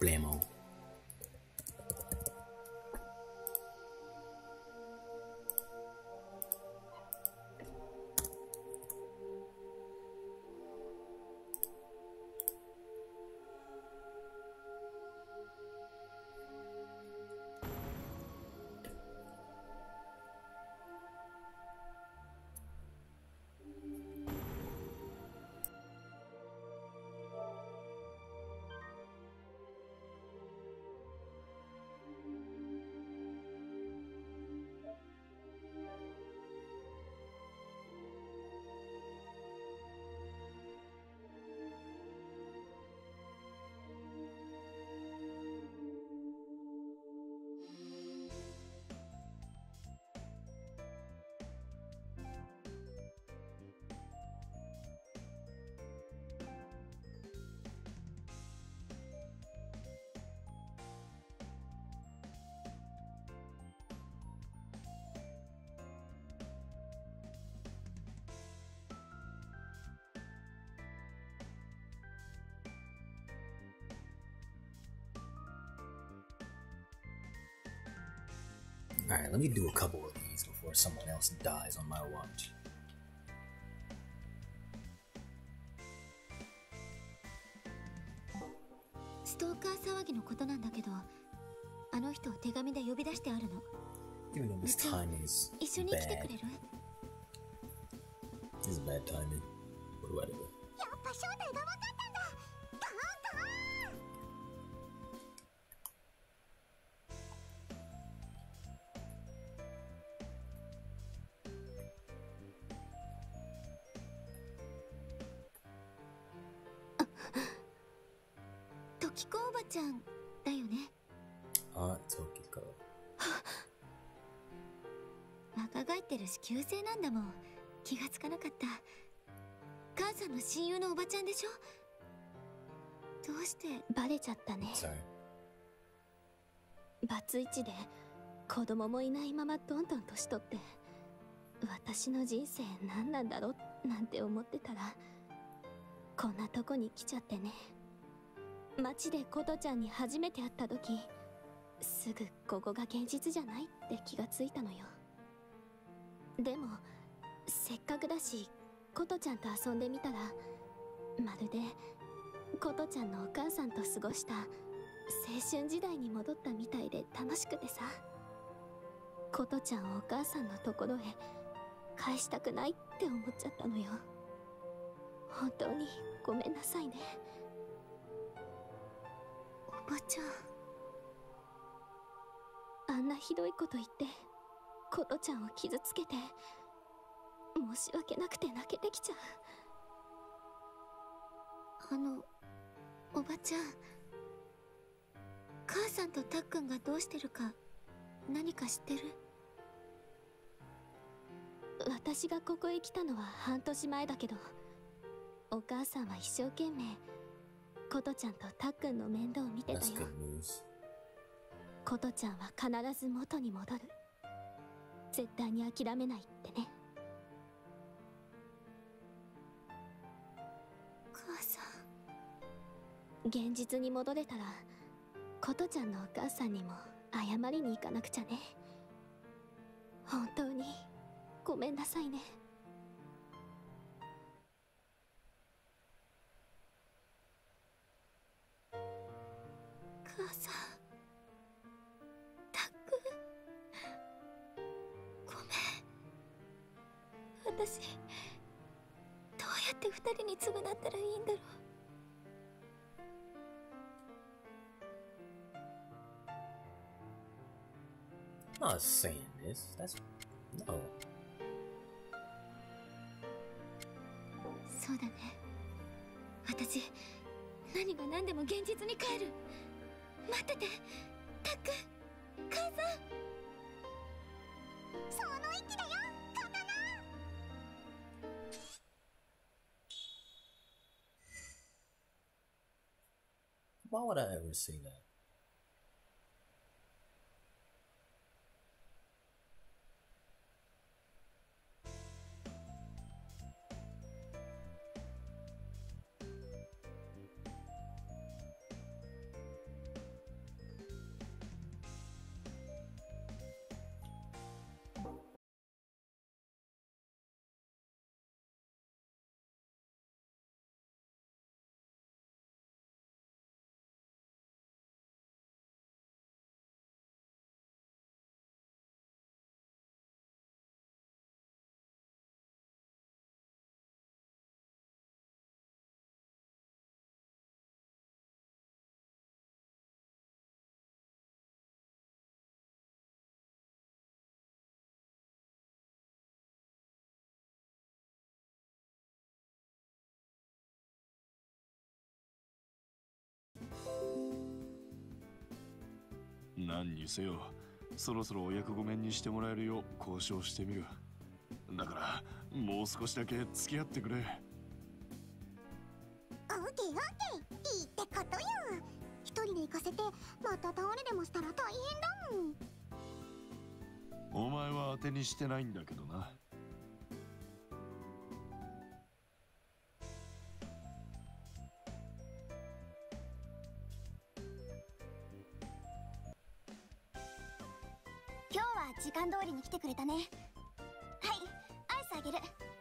problemo. Alright, let me do a couple of these before someone else dies on my watch. Even though this timing is bad. This is bad timing. What do I do? Ah, Tokiko. 若返ってるし旧姓なんだもん。気がつかなかった。母さんの親友のおばちゃんでしょ。どうしてバレちゃったね。バツイチで子供もいないままどんどん年取って、私の人生何なんだろうなんて思ってたら、こんなとこに来ちゃってね。街で琴ちゃんに初めて会った時、すぐここが現実じゃないって気がついたのよ。でもせっかくだし琴ちゃんと遊んでみたら、まるで琴ちゃんのお母さんと過ごした青春時代に戻ったみたいで楽しくてさ。琴ちゃんをお母さんのところへ返したくないって思っちゃったのよ。本当にごめんなさいね。おばちゃん、あんなひどいこと言って琴ちゃんを傷つけて申し訳なくて泣けてきちゃう。おばちゃん、母さんとたっくんがどうしてるか何か知ってる？私がここへ来たのは半年前だけど、お母さんは一生懸命琴ちゃんとたっくんの面倒を見てたよ。琴ちゃんは必ず元に戻る。絶対に諦めないってね。母さん、現実に戻れたら琴ちゃんのお母さんにも謝りに行かなくちゃね。本当にごめんなさいね。母さん、たっくん、ごめん。私どうやって二人に償ったらいいんだろう。 I'm not saying this. That's no. そうだね。私何が何でも現実に帰る。待ってて、たっくん、母さん。その息だよ、刀。 Why would I ever say that? 何にせよ、そろそろお役御免にしてもらえるよう交渉してみる。だからもう少しだけ付き合ってくれ。 オーケーオーケー、いいってことよ。一人で行かせてまた倒れでもしたら大変だもん。 お前は当てにしてないんだけどな。 今日は時間通りに来てくれたね。はい、アイスあげる。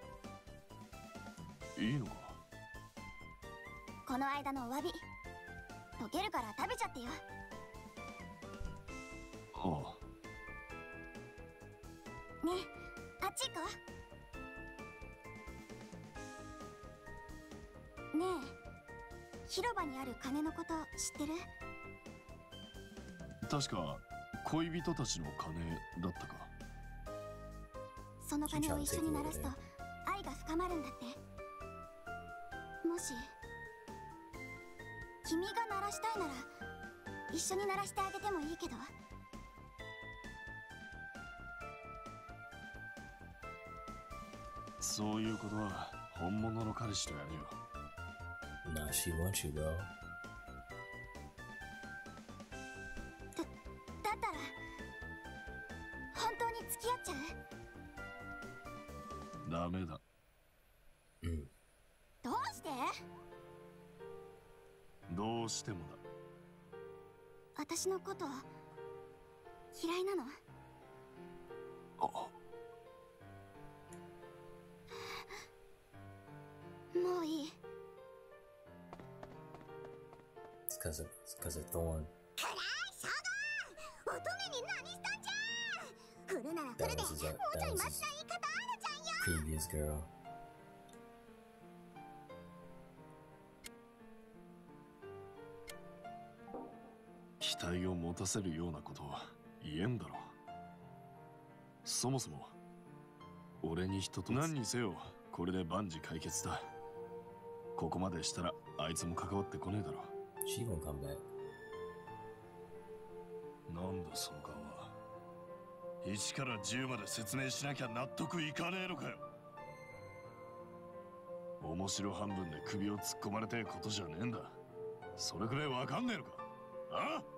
いいのか？ この間のお詫び。溶けるから食べちゃってよ。 ああ。 ねえ、あっち行こう。ねえ、広場にある鐘のこと知ってる？ 確か恋人たちの鐘だったか。 その鐘を一緒に鳴らすと愛が深まるんだって。もし君が鳴らしたいなら一緒に鳴らしてあげてもいいけど。 そういうことは本物の彼氏とやるよ。 Nah, she wants you, bro. だったら本当に付き合っちゃう？ ダメだ。 どうして？ どうしてもだ。 私のこと嫌いなの？ あ、 もういい。 It's cause of Thorn. くらいシャガー、乙女に何したんじゃ。振るなら振 That るで、 was もう his, ちょい that マ was シな his 言い方あるじゃんよ。 previous girl. 期待を持たせるようなことは言えんだろ。そもそも俺に人と何にせよこれで万事解決だ。ここまでしたらあいつも関わってこねえだろ。 She gonna come back. なんだその顔は。1から10まで説明しなきゃ納得いかねえのかよ。面白半分で首を突っ込まれてえことじゃねえんだ。それくらいわかんねえのか。ああ、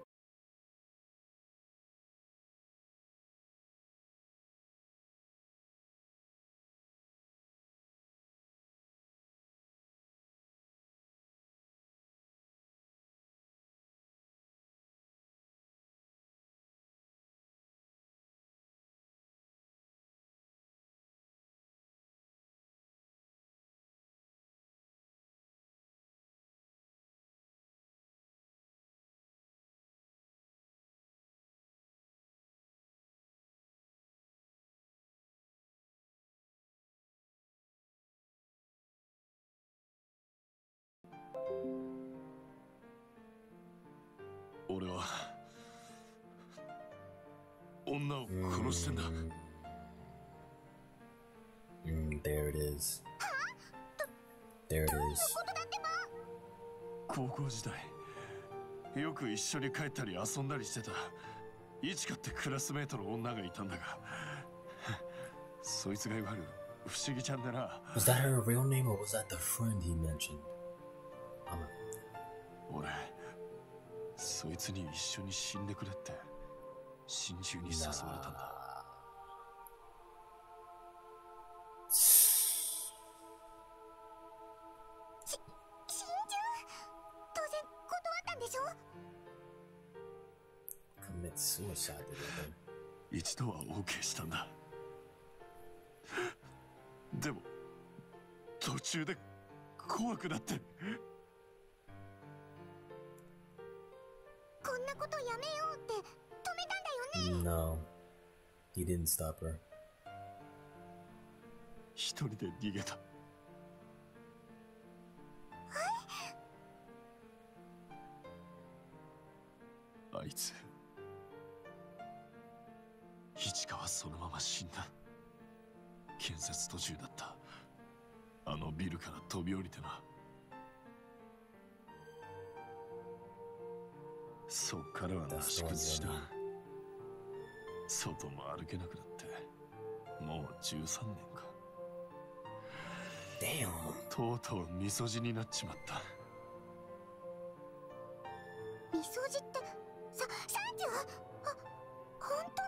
俺は女を殺してんだ。 There it is. There it is. 高校時代よく一緒に帰ったり遊んだりしてたイチカってクラスメートの女がいたんだがそいつがいわゆる不思議ちゃんでな。 Was that her real name or was that the friend he mentioned? 俺そいつに一緒に死んでくれって心中に誘われたんだ。 心中？当然断ったんでしょ？ Commit suicide together. 一度は OK したんだ。でも途中で怖くなって。 こんなことやめようって止めたんだよね。 No. He didn't stop her. 一人で逃げた。あいつ市川はそのまま死んだ。建設途中だったあのビルから飛び降りてな。そっからはなし崩しだ。 外も歩けなくなってもう13年か。 Damn. とうとうみそじになっちまった。 みそじって30？あ、本当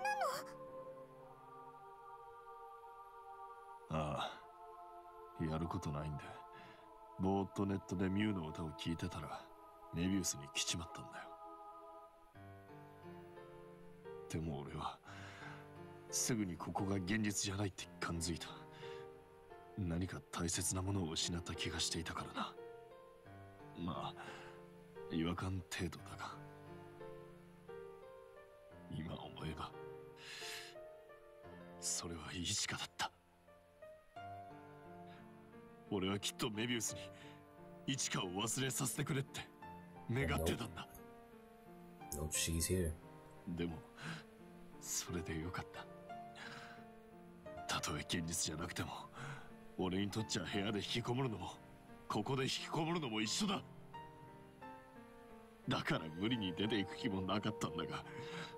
なの？ ああ、やることないんでぼーっとネットでミュウの歌を聴いてたらメビウスに来ちまったんだよ。でも俺はすぐにここが現実じゃないって感づいた。何か大切なものを失った気がしていたからな。まあ違和感程度だが、今思えばそれはイチカだった。俺はきっとメビウスにイチカを忘れさせてくれって願ってたんだ。 Nope, she's here. でもそれでよかった。たとえ現実じゃなくても俺にとっちゃ部屋で引きこもるのもここで引きこもるのも一緒だ。だから無理に出ていく気もなかったんだが。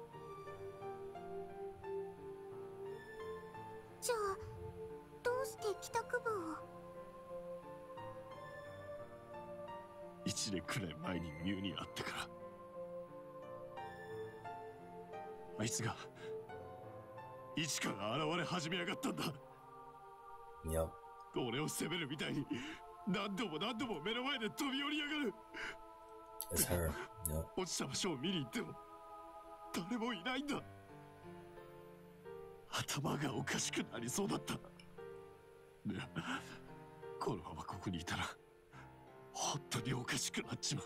じゃあどうして帰宅部を？ 1年くらい前にミュウに会ってから、あいつがイチカが現れ始めやがったんだ。 Yep. 俺を責めるみたいに何度も何度も目の前で飛び降りやがる。 It's her. Yep. 落ちた場所を見に行っても誰もいないんだ。頭がおかしくなりそうだった。いや、このままここにいたら本当におかしくなっちまう。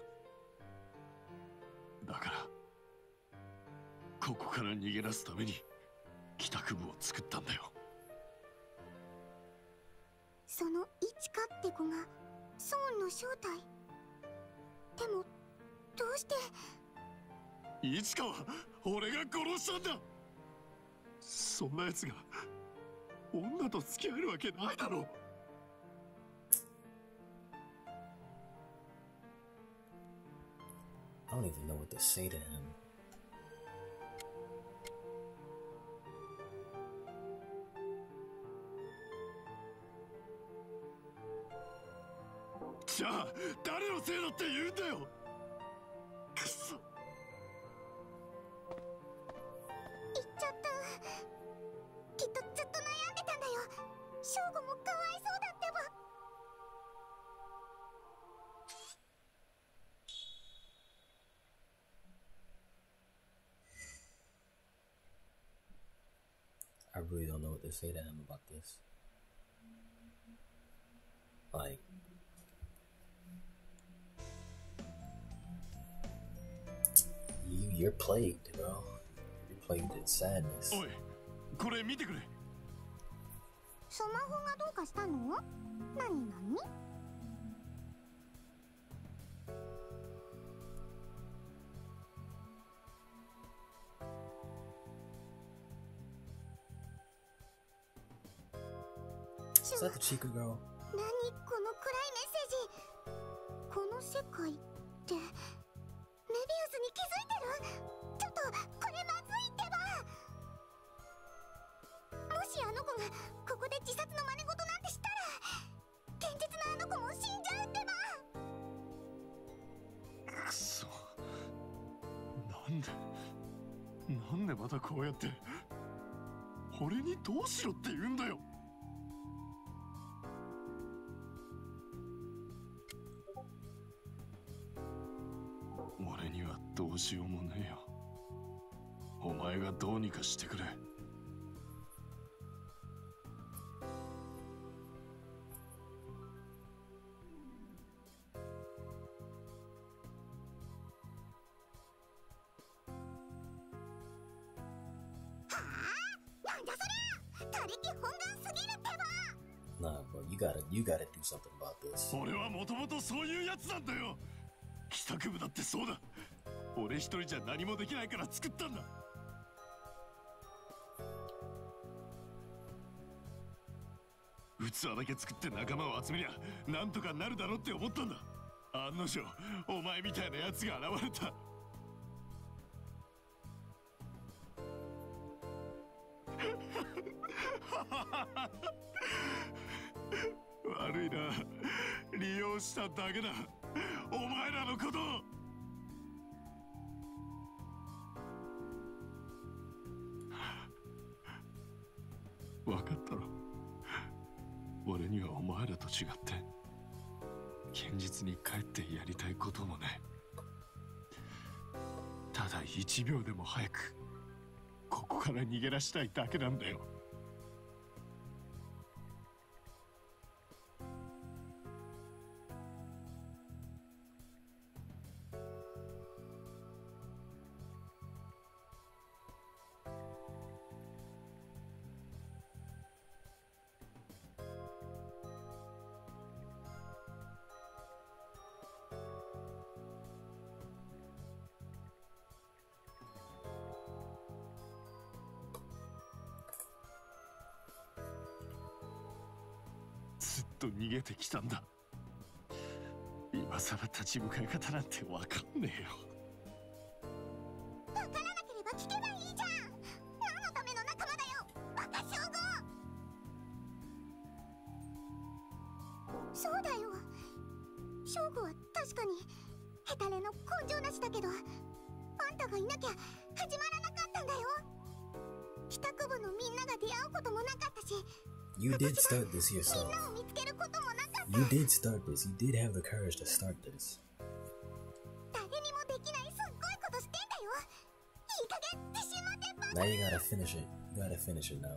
だからここから逃げ出すために帰宅部を作ったんだよ。 そのイチカって子がソーンの正体？でもどうして？ イチカは俺が殺したんだ。そんな奴が女と付き合えるわけないだろう。 I don't even know what to say to him. じゃあ誰のせいだって言うんだよ。くそ。 言っちゃった。きっとずっと悩んでたんだよ。ショーゴもかわいそうだってば。 I really don't know what to say to him about this. Like, you're plagued, bro. You're plagued in sadness. おい、これ見てくれ。 スマホがどうかしたの？何？ Is that the Chica girl? 何この暗いメッセージ。この世界ってメビウスに気づいてる？ちょっとこれまずいってば。もしあの子がここで自殺の真似事なんてしたら現実のあの子も死んじゃうってば。 くそ。なんでまたこうやって俺にどうしろって言うんだよ。俺にはどうしようもねえよ。お前がどうにかしてくれ。 なんだそりゃ。他力本願すぎるってば。 Nah, bro, you gotta do something about this. 俺はもともとそういうやつなんだよ。帰宅部だってそうだ。俺一人じゃ何もできないから作ったんだ。器だけ作って仲間を集めりゃなんとかなるだろって思ったんだ。案の定お前みたいなやつが現れた。 悪いな、利用しただけだ、お前らのこと。分かったろ。俺にはお前らと違って現実に帰ってやりたいこともね。ただ1秒でも早くここから逃げ出したいだけなんだよ。ずっと逃げてきたんだ。今さら立ち向かい方なんてわかんねえよ。 わからなければ聞けばいいじゃん。何のための仲間だよ、バカ称号。そうだよ、翔吾は確かにヘタレの根性なしだけど、あんたがいなきゃ始まらなかったんだよ。帰宅部のみんなが出会うこともなかったし、 You did start this みん yourself. なを見つけることもなかった。 You did start this. You did have the courage to start this. 誰にもできないすっごいことしてんだよ。いい加減自信持ってば。 Now you gotta finish it. You gotta finish it now.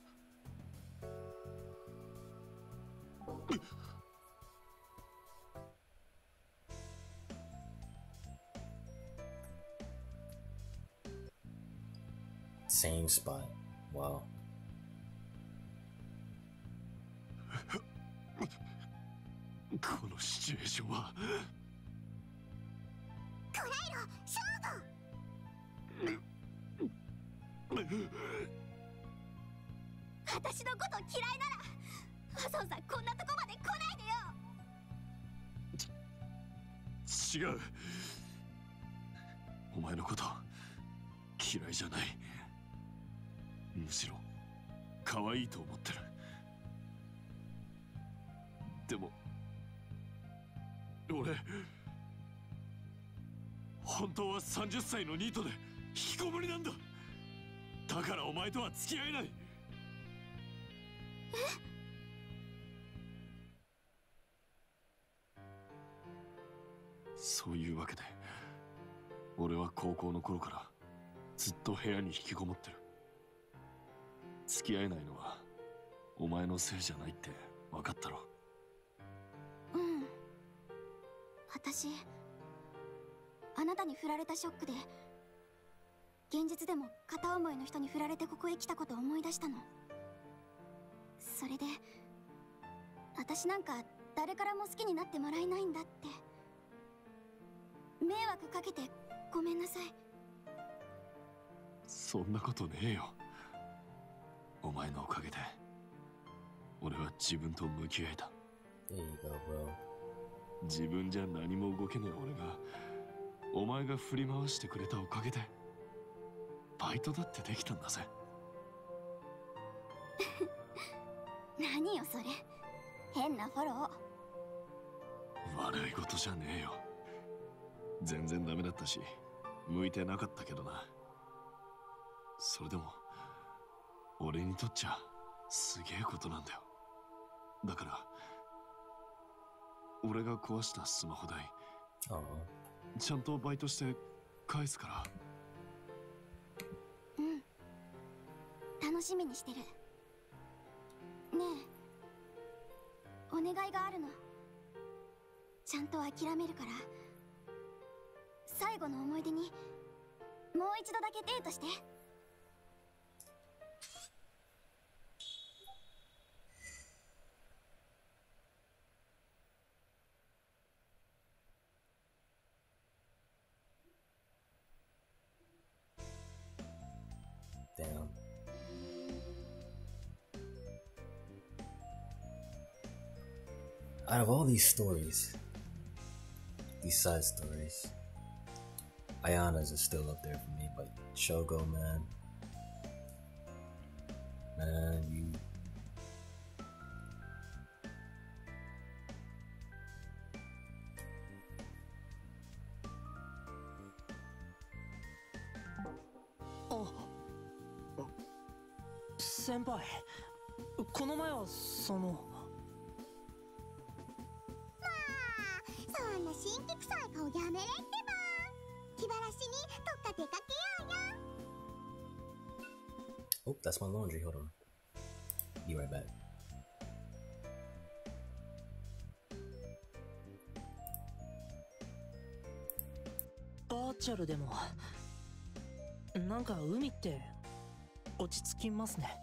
Same spot. Wow. このシチュエーションは。 こらえろ、翔吾。私のこと嫌いならマソンさんこんなとこまで来ないでよ。 違う。お前のこと嫌いじゃない。むしろ可愛いと思ってる。でも俺本当は30歳のニートで引きこもりなんだ。だからお前とは付き合えない。そういうわけで俺は高校の頃からずっと部屋に引きこもってる。付き合えないのはお前のせいじゃないって分かったろ。 うん、私あなたに振られたショックで現実でも片思いの人に振られてここへ来たことを思い出したの。それで私なんか誰からも好きになってもらえないんだって。迷惑かけてごめんなさい。 そんなことねえよ。お前のおかげで俺は自分と向き合えた。 There you go, bro. 自分じゃ何も動けねえ俺がお前が振り回してくれたおかげでバイトだってできたんだぜ。 何よそれ、変なフォロー。 悪いことじゃねえよ。全然ダメだったし向いてなかったけどな。それでも俺にとっちゃすげえことなんだよ。だから俺が壊したスマホ代 Aw. ちゃんとバイトして返すから。 うん、楽しみにしてる。ねえ、お願いがあるの。ちゃんと諦めるから最後の思い出にもう一度だけデートして。 Damn. Out of all these stories, these side stories, Ayana's is still up there for me, but Shogo, man. Man, you. Oh. 先輩、この前はその。 まあ、そんな神秘臭い顔やめれってば。気晴らしにどっか出かけようよ。 Oh, that's my laundry. Hold on. Be right back. バーチャルでもなんか海って落ち着きますね。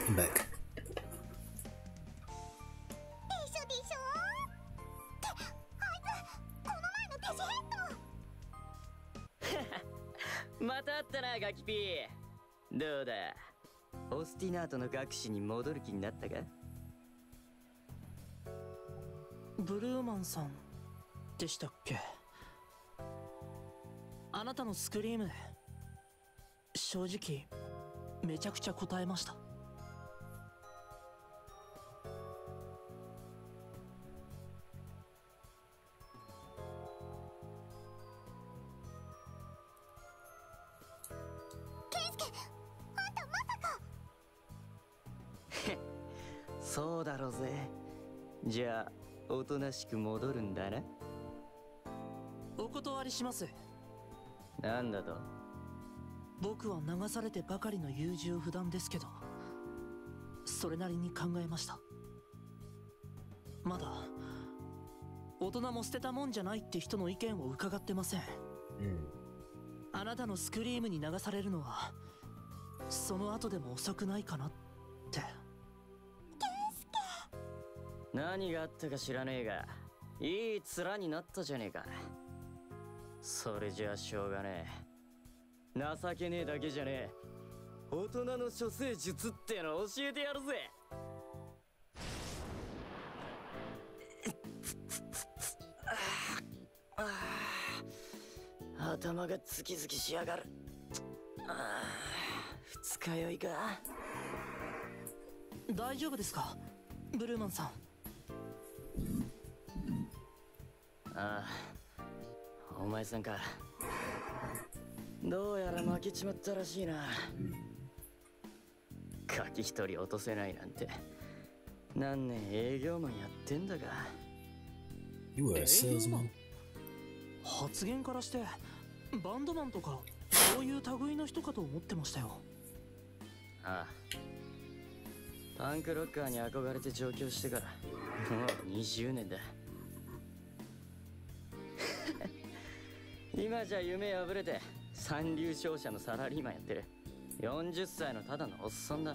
welcome back. また会ったなガキピー。どうだ、オスティナートの学士に戻る気になったか？ ブルーマンさんでしたっけ？あなたのスクリーム、正直めちゃくちゃ答えました。 そうだろうぜ。じゃあおとなしく戻るんだな。 お断りします。 なんだと？ 僕は流されてばかりの優柔不断ですけど、それなりに考えました。まだ大人も捨てたもんじゃないって人の意見を伺ってません。あなたのスクリームに流されるのはその後でも遅くないかなって。 何があったか知らねえが、いい面になったじゃねえか。それじゃあしょうがねえ。情けねえだけじゃねえ、大人の処世術っての教えてやるぜ。頭がズキズキしやがる。二日酔いか？ 大丈夫ですかブルーマンさん？ ああ、お前さんか。どうやら負けちまったらしいな。ガキ一人落とせないなんて、何年営業マンやってんだか。 You were a salesman? 発言からしてバンドマンとかそういう類の人かと思ってましたよ。 ああ、パンクロッカーに憧れて上京してからもう20年だ。今じゃ夢破れて三流商社のサラリーマンやってる40歳のただのおっさんだ。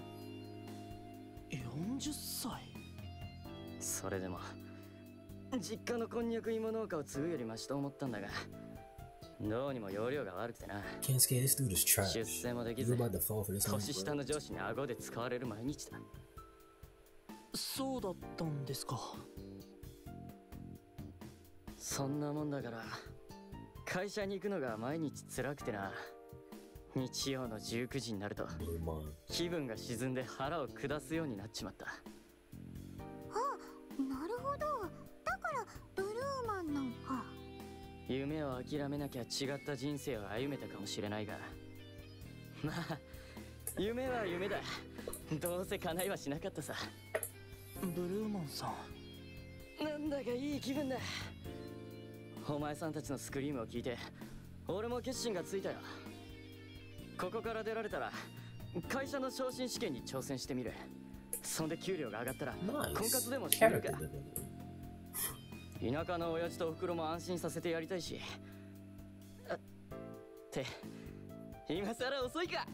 40歳？ それでも実家のこんにゃく芋農家を継ぐよりマシと思ったんだが、どうにも容量が悪くてな。 Kensuke, this dude is 出 trash. 世もでき You're ず about to fall for this 年 man, 下 bro. の上司に顎で使われる毎日だ。 そうだったんですか。 そんなもんだから会社に行くのが毎日辛くてな。日曜の19時になると Blue Mon. 気分が沈んで腹を下すようになっちまった。 なるほど、だからブルーマンなんか。 夢を諦めなきゃ違った人生を歩めたかもしれないが、まあ夢は夢だ。どうせ叶いはしなかったさ。 ブルーマンさん、 なんだかいい気分だ。お前さんたちのスクリームを聞いて俺も決心がついたよ。ここから出られたら会社の昇進試験に挑戦してみる。そんで給料が上がったら Nice. 婚活でもしてみる Character か。 development. 田舎の親父とおふくろも安心させてやりたいし。って今さら遅いか。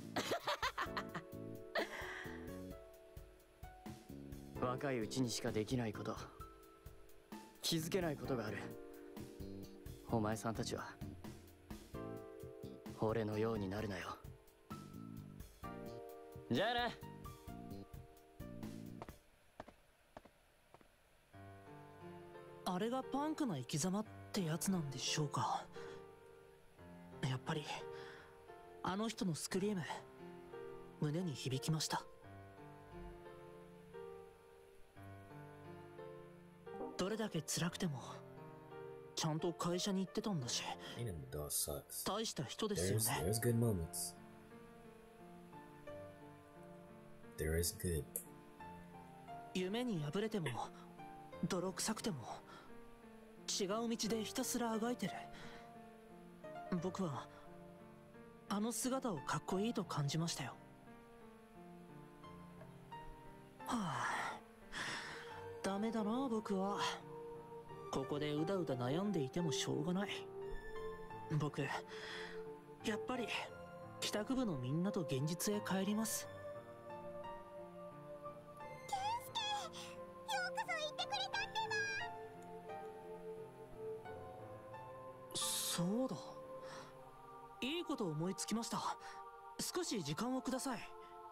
若いうちにしかできないこと、気づけないことがある。お前さんたちは俺のようになるなよ。じゃあな。 あれがパンクな生き様ってやつなんでしょうか。やっぱりあの人のスクリーム、胸に響きました。どれだけ辛くてもちゃんと会社に行ってたんだし、 Ain't in the dog sucks. 大した人ですよ There's ね。 good moments. There is good. 夢に敗れても泥臭くても違う道でひたすらあがいてる。僕はあの姿をかっこいいと感じましたよ。はあ、ダメだな僕は。ここでうだうだ悩んでいてもしょうがない。僕やっぱり帰宅部のみんなと現実へ帰ります。 そうだ、いいこと思いつきました。少し時間をください。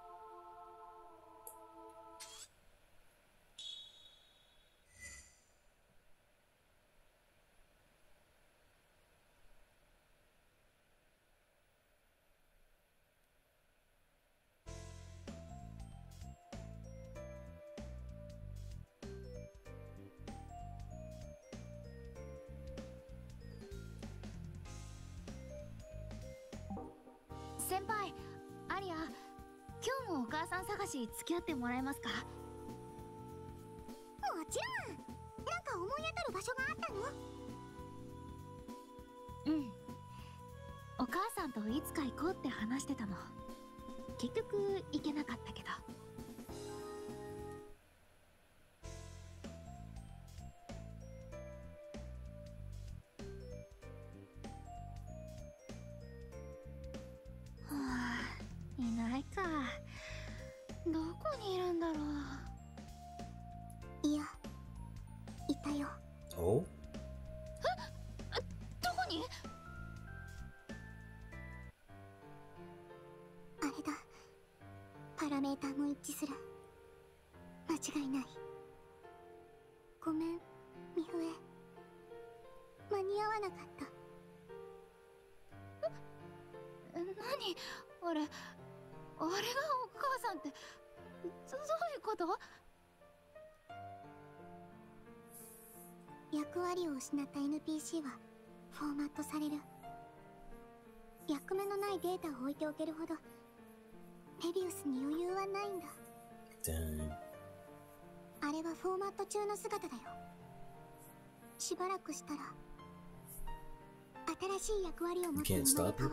先輩、アリア、今日もお母さん探し付き合ってもらえますか？もちろん。なんか思い当たる場所があったの？うん。お母さんといつか行こうって話してたの。結局行けなかったけど。いないか。どこにいるんだろう。いや、いたよ。 Oh? どこに？あれだ。パラメーターも一致する。間違いない。ごめん、ミフエ。間に合わなかった。何？あれがお母さんって、どういうこと？役割を失った NPC はフォーマットされる。役目のないデータを置いておけるほどメビウスに余裕はないんだ。 Dang. あれはフォーマット中の姿だよ。しばらくしたら新しい役割を持つものに変わる。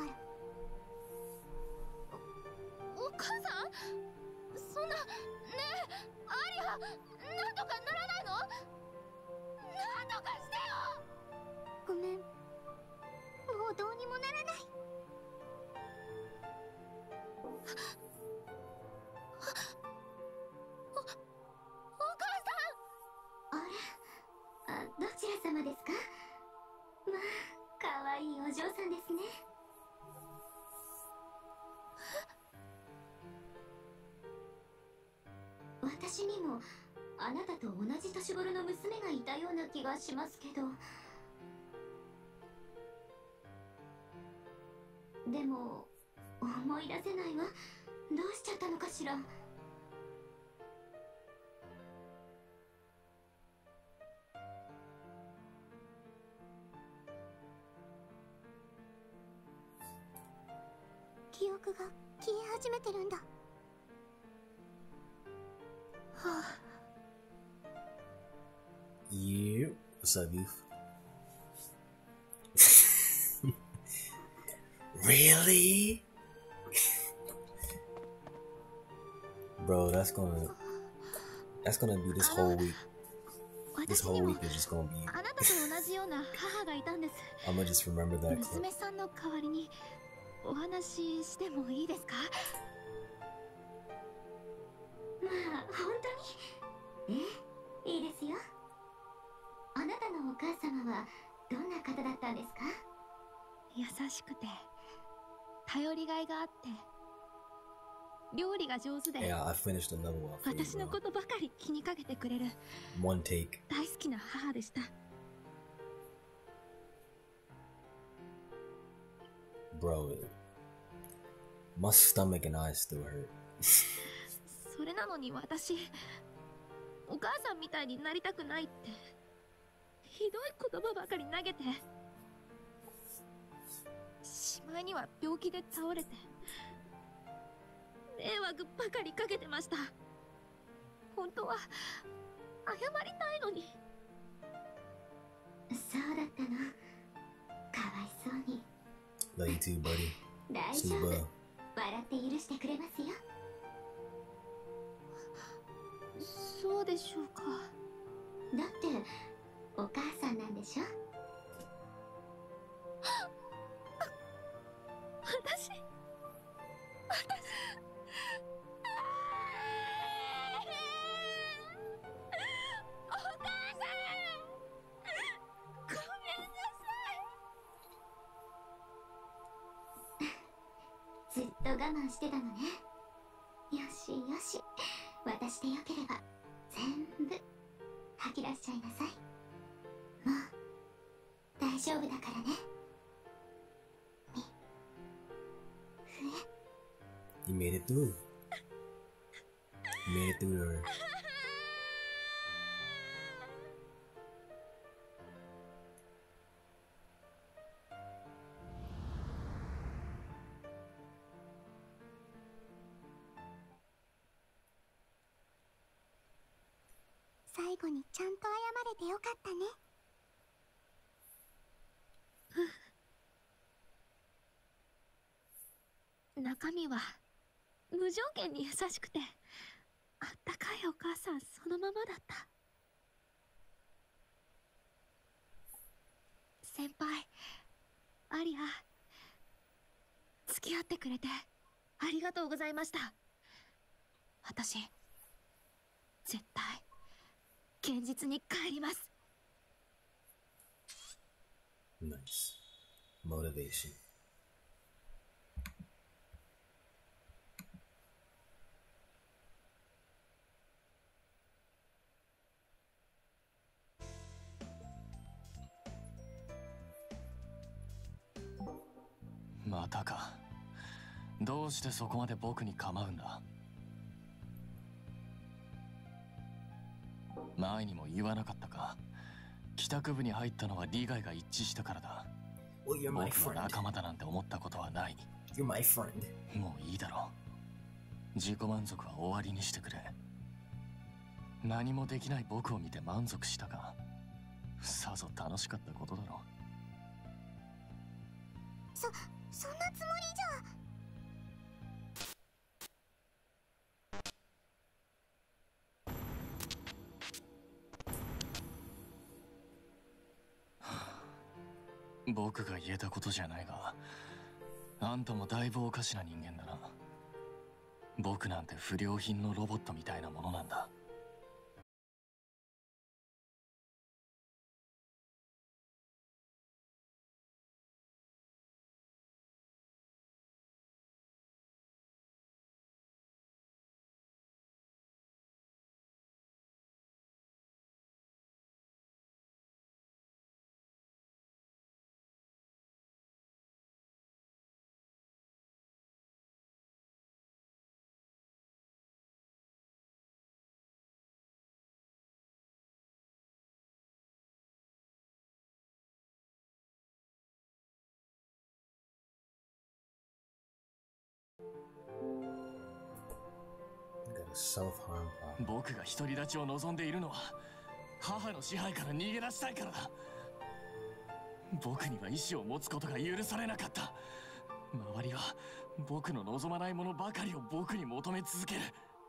お母さん？そんな、ねえ、アリア、なんとかならないの？なんとかしてよ！ごめん、もうどうにもならない。お母さん！あれ？どちら様ですか？まあ、かわいいお嬢さんですね。私にもあなたと同じ年頃の娘がいたような気がしますけど。でも思い出せないわ。どうしちゃったのかしら。記憶が消え始めてるんだ。はあ。 Yeah. What's up, youth? Really? Bro, that's gonna be this whole week. This whole week is just gonna be. あなたと同じような母がいたんです。 I'm gonna just remember that clip. 娘さんの代わりにお話ししてもいいですか？まあ、本当に？いいですよ。あなたのお母様はどんな方だったんですか？優しくて、頼りがいがあって、料理が上手で、 Yeah, I finished the level up for you, 私の bro. ことばかり気にかけてくれる One take. 大好きな母でした。 Bro, my stomach and eyes still hurt. それなのに私、お母さんみたいになりたくないってひどい言葉ばかり投げて、しまいには病気で倒れて迷惑ばかりかけてました。本当は謝りたいのに。そうだったの。かわいそうに。 Love you too, buddy. 大 See 丈 you, 夫。 bro. 笑って許してくれますよ。そうでしょうか。だってお母さんなんでしょ。私お母さん、ごめんなさい。 と我慢してたのね。よしよし、私でよければ全部吐き出しちゃいなさい。もう大丈夫だからね。 You made it through. You made it through her. 最後にちゃんと謝れてよかったね。 中身は無条件に優しくて、あったかいお母さんそのままだった。先輩、アリア、付き合ってくれてありがとうございました。私絶対現実に帰ります。 Nice motivation. またか。どうしてそこまで僕に構うんだ。前にも言わなかったか。帰宅部に入ったのは利害が一致したからだ。 Well, you're my 僕は friend. 仲間だなんて思ったことはない。 You're my friend. もういいだろう。自己満足は終わりにしてくれ。何もできない僕を見て満足したか。さぞ楽しかったことだろう。 そんなつもりじゃ。 僕が言えたことじゃないが、あんたもだいぶおかしな人間だな。僕なんて不良品のロボットみたいなものなんだ。僕が独り立ちを望んでいるのは母の支配から逃げ出したいからだ。僕には意志を持つことが許されなかった。周りは僕の望まないものばかりを僕に求め続ける。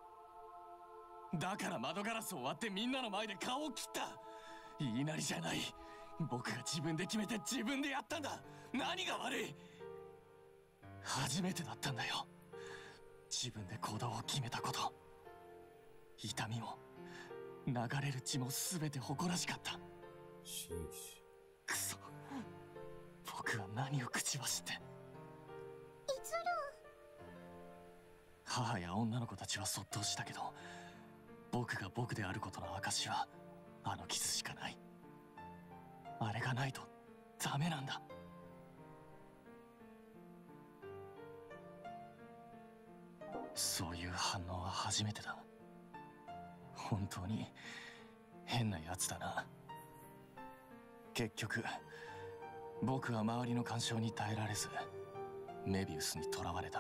だから窓ガラスを割ってみんなの前で顔を切った。言いなりじゃない。僕が自分で決めて自分でやったんだ。何が悪い。初めてだったんだよ、自分で行動を決めたこと。痛みも流れる血も全て誇らしかった。クソ、僕は何を口走って。母や女の子たちはそっとしたけど、僕が僕であることの証はあの傷しかない。あれがないとダメなんだ。そういう反応は初めてだ。本当に変なやつだな。結局僕は周りの干渉に耐えられずメビウスに囚われた。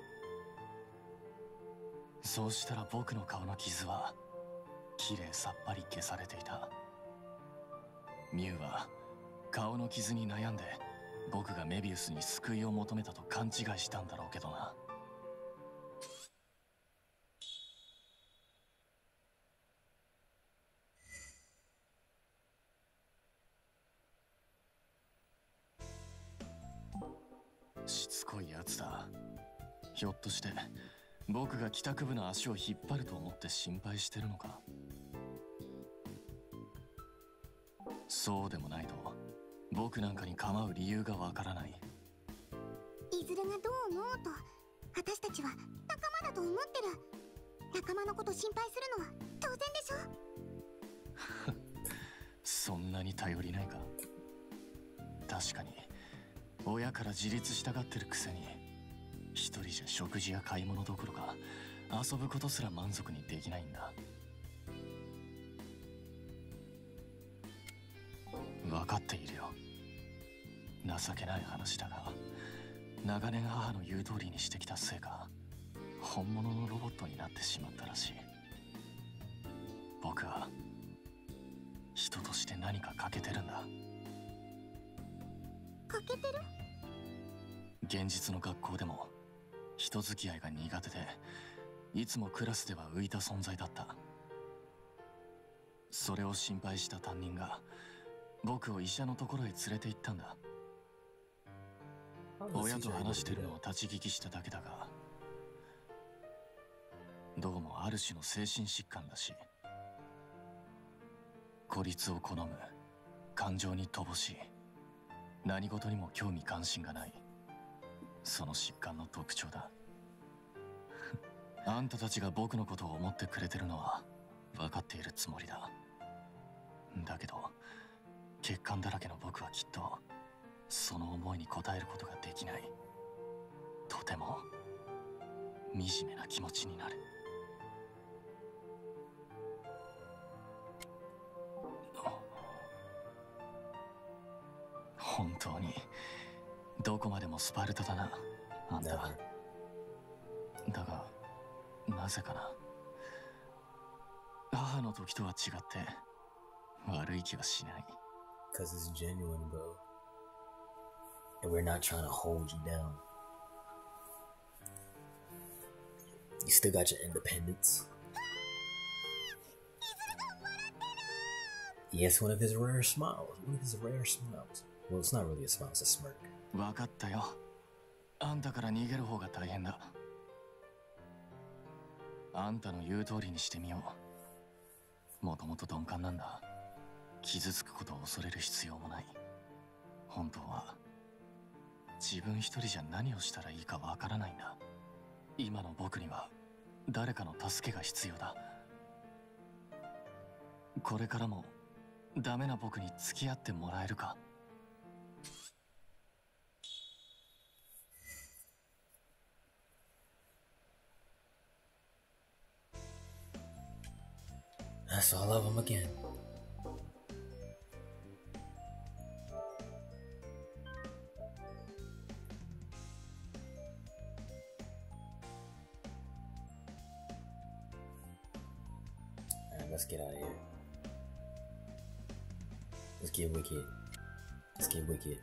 そうしたら僕の顔の傷はきれいさっぱり消されていた。ミュウは顔の傷に悩んで僕がメビウスに救いを求めたと勘違いしたんだろうけどな。しつこいやつだ。ひょっとして僕が帰宅部の足を引っ張ると思って心配してるのか。そうでもないと僕なんかに構う理由がわからない。 いずれがどう思おうと私たちは仲間だと思ってる。仲間のこと心配するのは当然でしょ。 そんなに頼りないか。確かに親から自立したがってるくせに一人じゃ食事や買い物どころか遊ぶことすら満足にできないんだ。分かっているよ。情けない話だが、長年母の言う通りにしてきたせいか本物のロボットになってしまったらしい。僕は人として何か欠けてるんだ。 欠けてる？ 現実の学校でも人付き合いが苦手で、いつもクラスでは浮いた存在だった。それを心配した担任が僕を医者のところへ連れて行ったんだ。親と話してるのを立ち聞きしただけだが、どうもある種の精神疾患だし、孤立を好む、感情に乏しい、何事にも興味関心がない、その疾患の特徴だ。あんたたちが僕のことを思ってくれてるのは分かっているつもりだ。だけど欠陥だらけの僕はきっとその思いに応えることができない。とても惨めな気持ちになる。本当にどこまでもスパルタだな、あんた。だがなぜかな、母の時とは違って悪い気はしない。 Cause it's genuine, bro. And we're not trying to hold you down. You still got your independence. Yes, one of his rare smiles. One of his rare smiles. Well, it's not really a smile, it's a smirk. 分かったよ。あんたから逃げる方が大変だ。あんたの言う通りにしてみよう。もともと鈍感なんだ。傷つくことを恐れる必要もない。本当は自分一人じゃ何をしたらいいかわからないんだ。今の僕には誰かの助けが必要だ。これからもダメな僕に付き合ってもらえるか。 So I love him again. Alright, let's get out of here. Let's get wicked. Let's get wicked.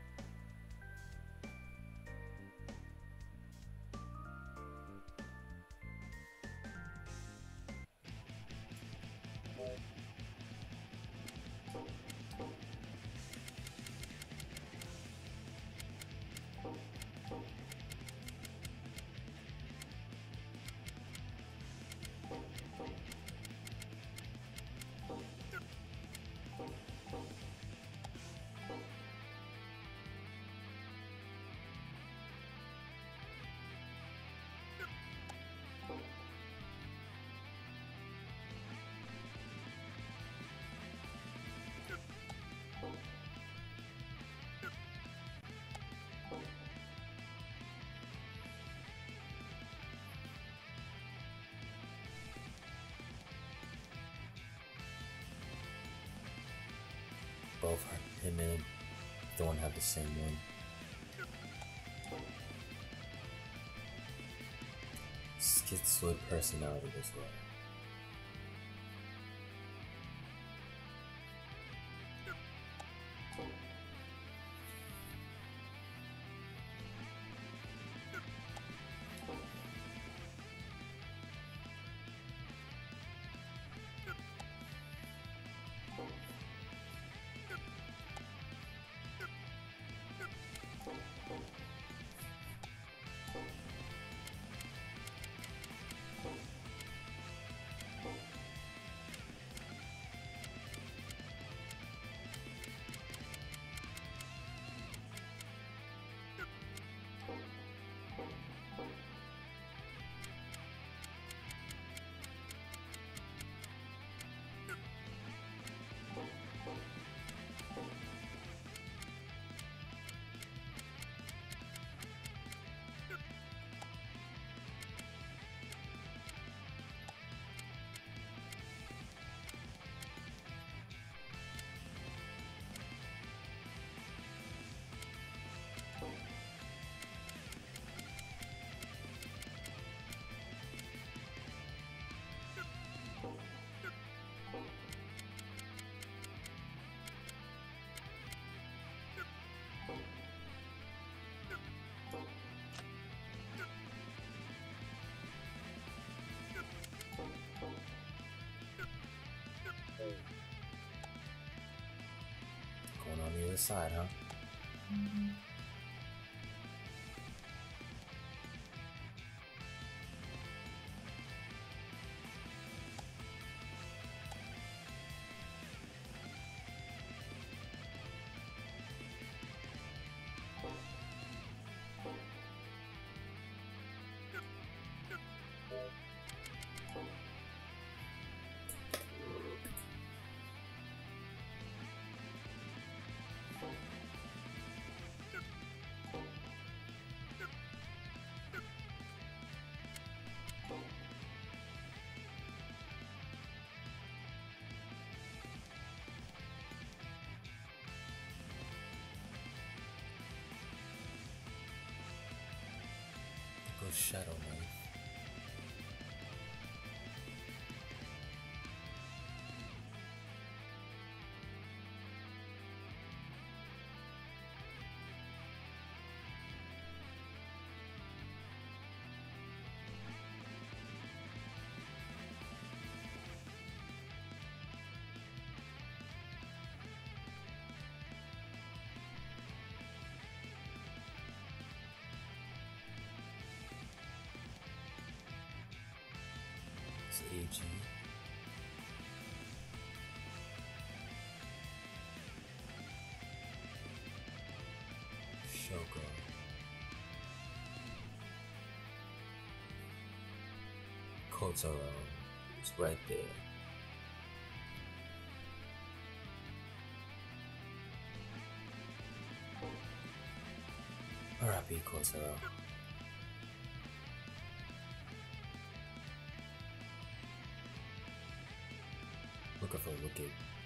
Both him and Thorn have the same one. Schizoid personality as well. side, huh? Go Shadow Knife. It's AG. Shogun. Kotaro is right there. R.I.P. Kotaro. Looking for Wicked.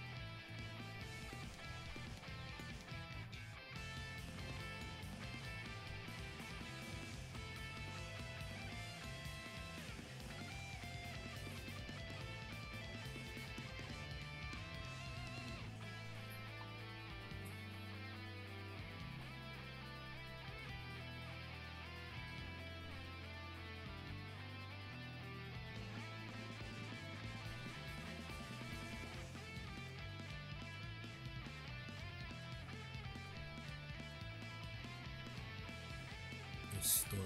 Stoic.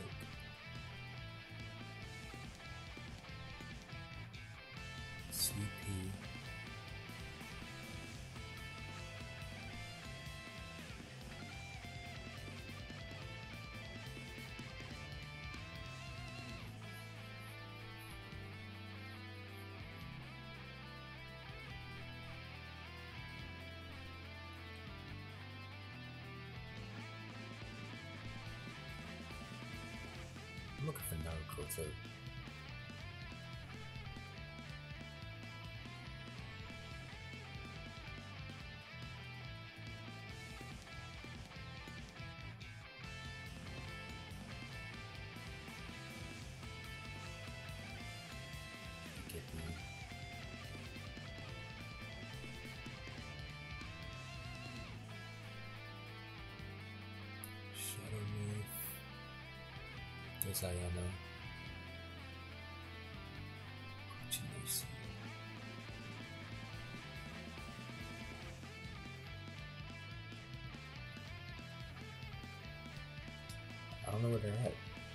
Sweet pea. I'm looking for Naruto too. Get me. Shadow Knife. There's Ayano. Kuchinashi. I don't know where they're at.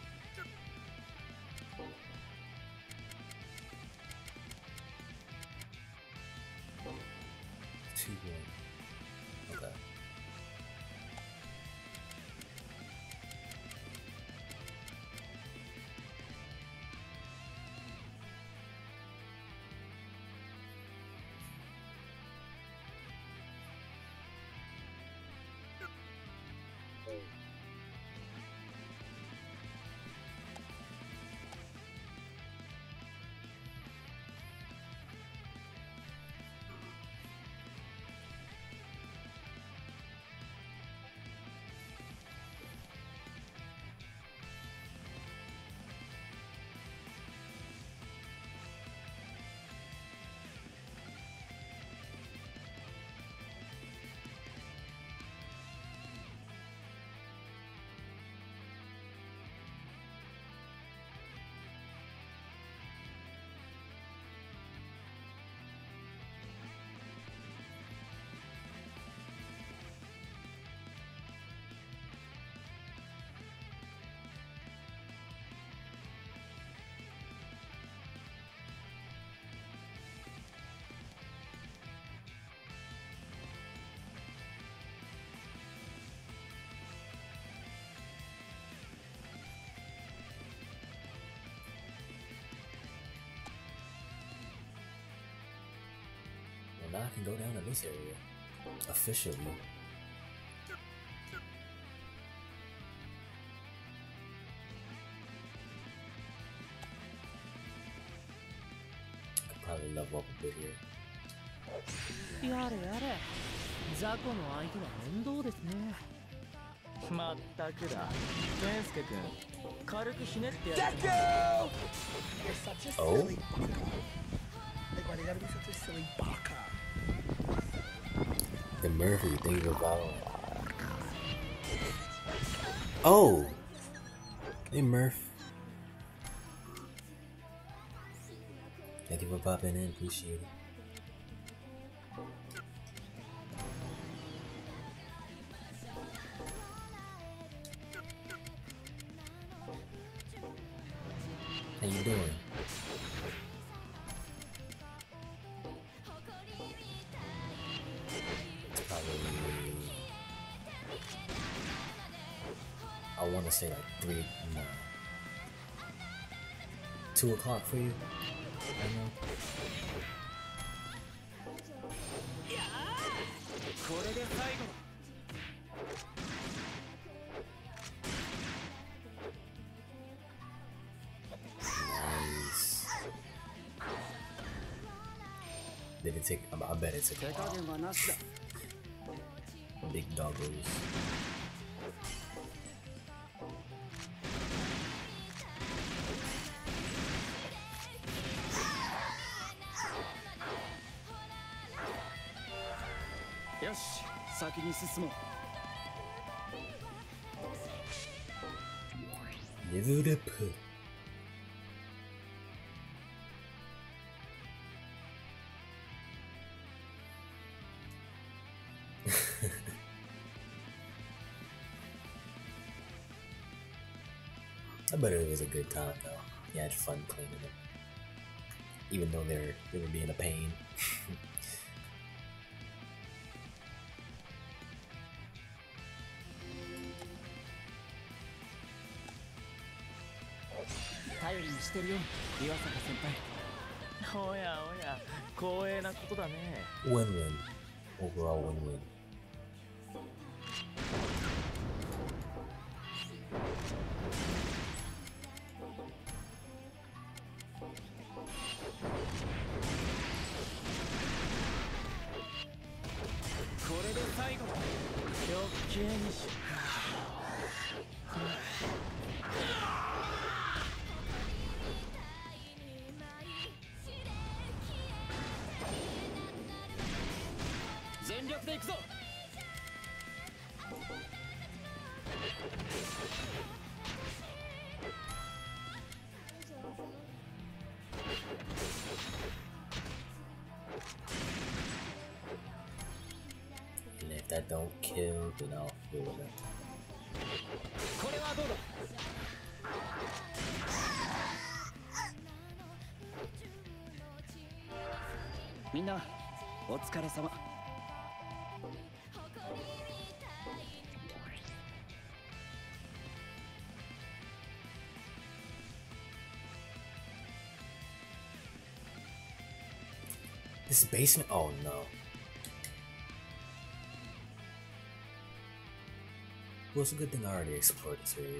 Two one. Okay. now I can go down to this area. Officially. I could probably level up a bit here. やれやれ、雑魚の相手は面倒ですね。 まったくだ。健介君、軽くひねってやる。 Oh? The Murphy, thank you for following. Oh! Hey Murph. Thank you for popping in, appreciate it. How you doing? I want to say like 3, no. 2 o'clock for you? I know. これで最後。 Nice. Did it take? I bet it took a while. Big doggos. Yoshi, 先に進もう。 Level up. I bet it was a good time though. You had fun cleaning it, even though they were being a pain. Win-win. Overall win-win. And if that don't kill, then I'll deal with it. This basement? Oh no. Well, it's a good thing I already explored this area.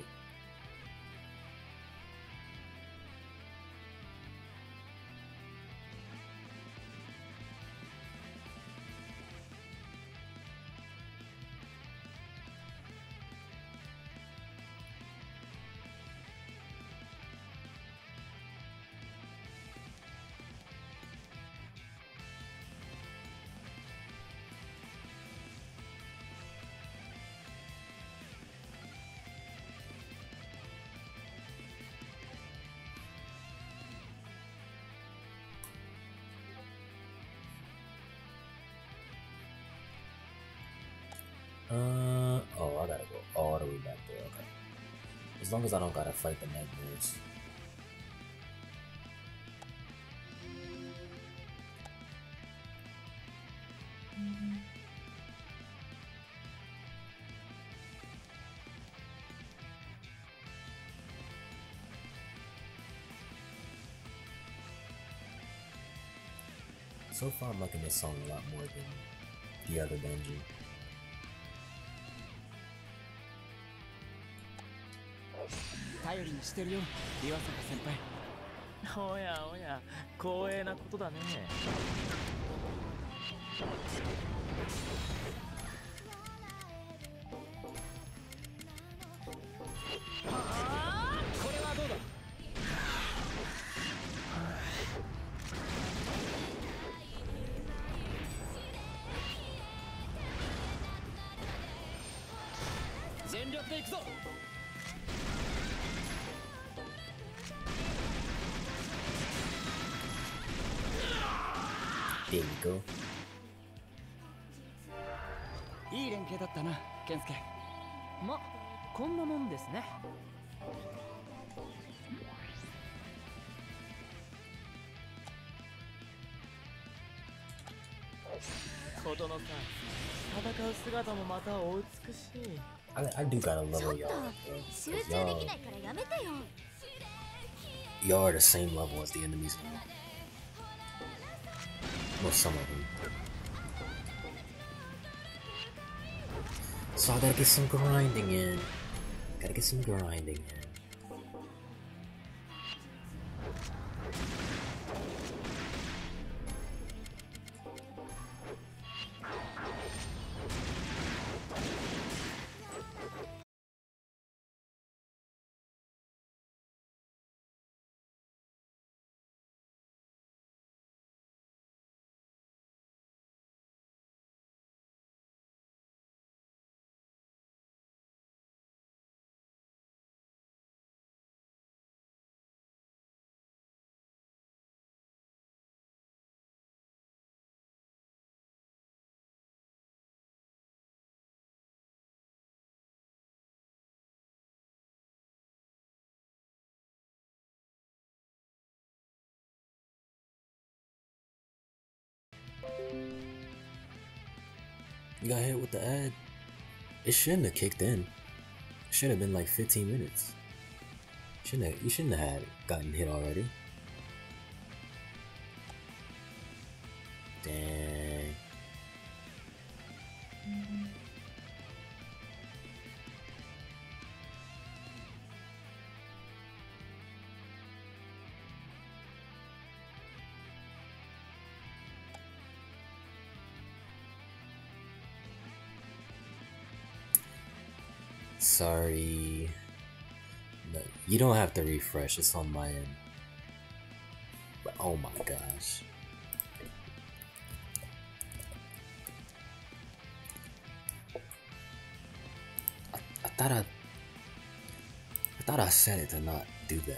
Oh, I gotta go all the way back there, okay. As long as I don't gotta fight the nightmares. So far, I'm liking this song a lot more than the other Benji. おやおや、光栄なことだね。これはどうだ。全力で行くぞ。 There we go. いい連携だったな、健介。 ま、こんなもんですね。 ことのさ、戦う姿もまたお美しい。 I do gotta level y'all. 集中できないからやめてよ。 Y'all are the same level as the enemies now. Well, some of them. So I gotta get some grinding in. Gotta get some grinding in. You got hit with the ad. It shouldn't have kicked in. It should have been like 15 minutes. You shouldn't have gotten hit already. Dang. Sorry. No, you don't have to refresh, it's on my end. But oh my gosh. I thought I said it to not do that.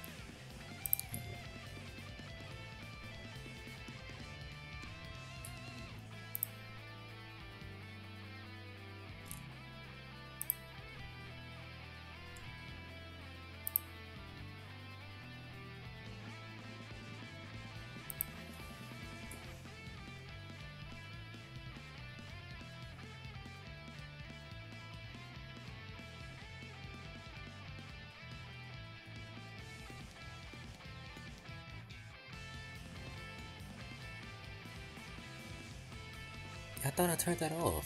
I thought I turned that off.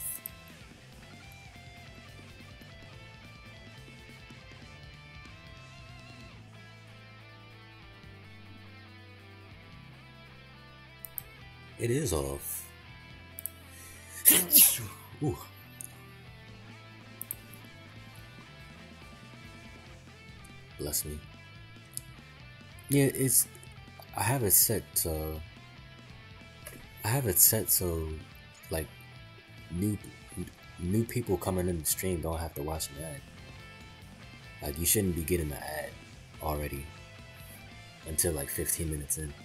It is off. Ooh. Bless me. Yeah, I have it set so like new people coming in the stream don't have to watch an ad. Like you shouldn't be getting an ad already until like 15 minutes in.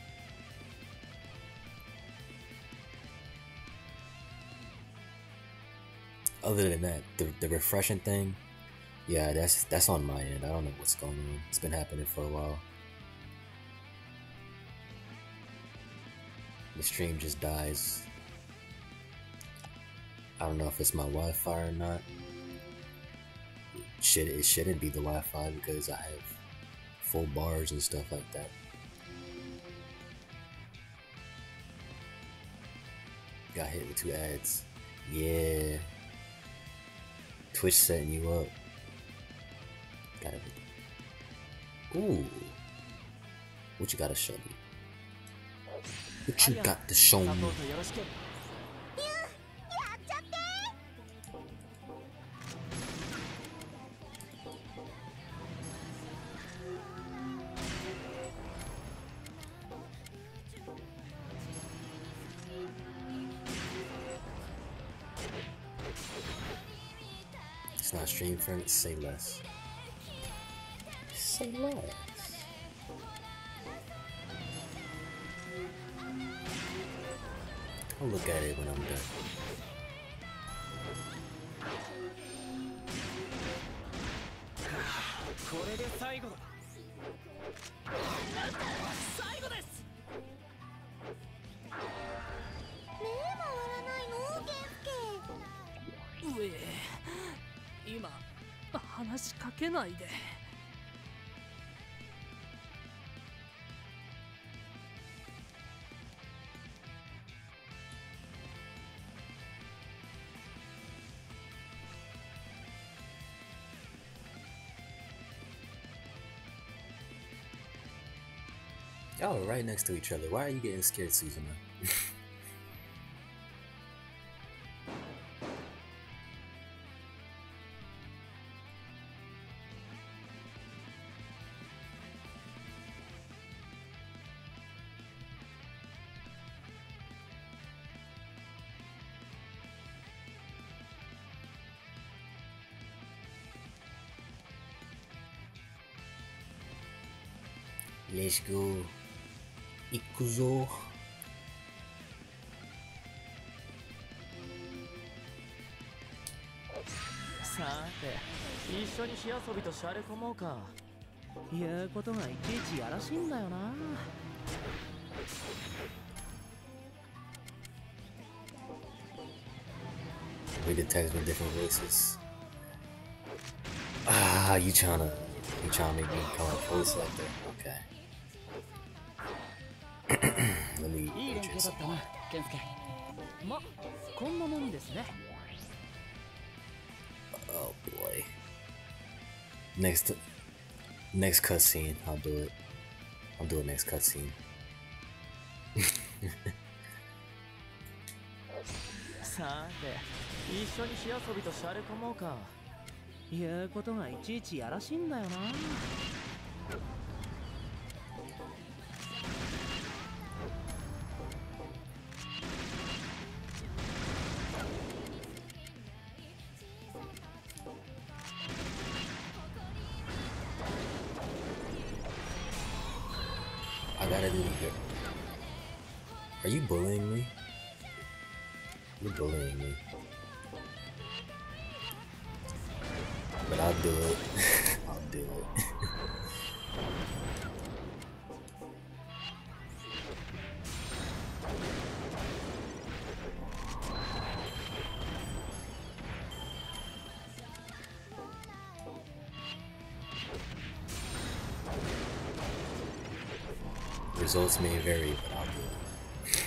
Other than that, the refreshing thing, yeah, that's on my end. I don't know what's going on. It's been happening for a while. The stream just dies. I don't know if it's my Wi-Fi or not. It shouldn't be the Wi-Fi because I have full bars and stuff like that. got hit with 2 ads. Yeah. Twitch setting you up. Got everything. Ooh. What you gotta show me? What you got to show me? It's not stream friends, say less. Say less. I'll look at it when I'm done. Y'all are right next to each other. Why are you getting scared, Suzuna? Let's go. 行くぞ。 さて、一緒に火遊びとシャレ込もうか。言うことがいちいちやらしいんだよな。 We did text with different voices. Ah, you tryna make me come up voice like that? Okay. Let me いい連携だったな、ケンスケ。ま、こんなもんですね。 Oh boy. Next cutscene. I'll do it. I'll do it next cutscene. さて、一緒に火遊びとシャレ込もうか。言うことがいちいちやらしいんだよな。 I gotta do it here. Are you bullying me? You're bullying me. But I'll do it. I'll do it. Results may vary, but I'll do it.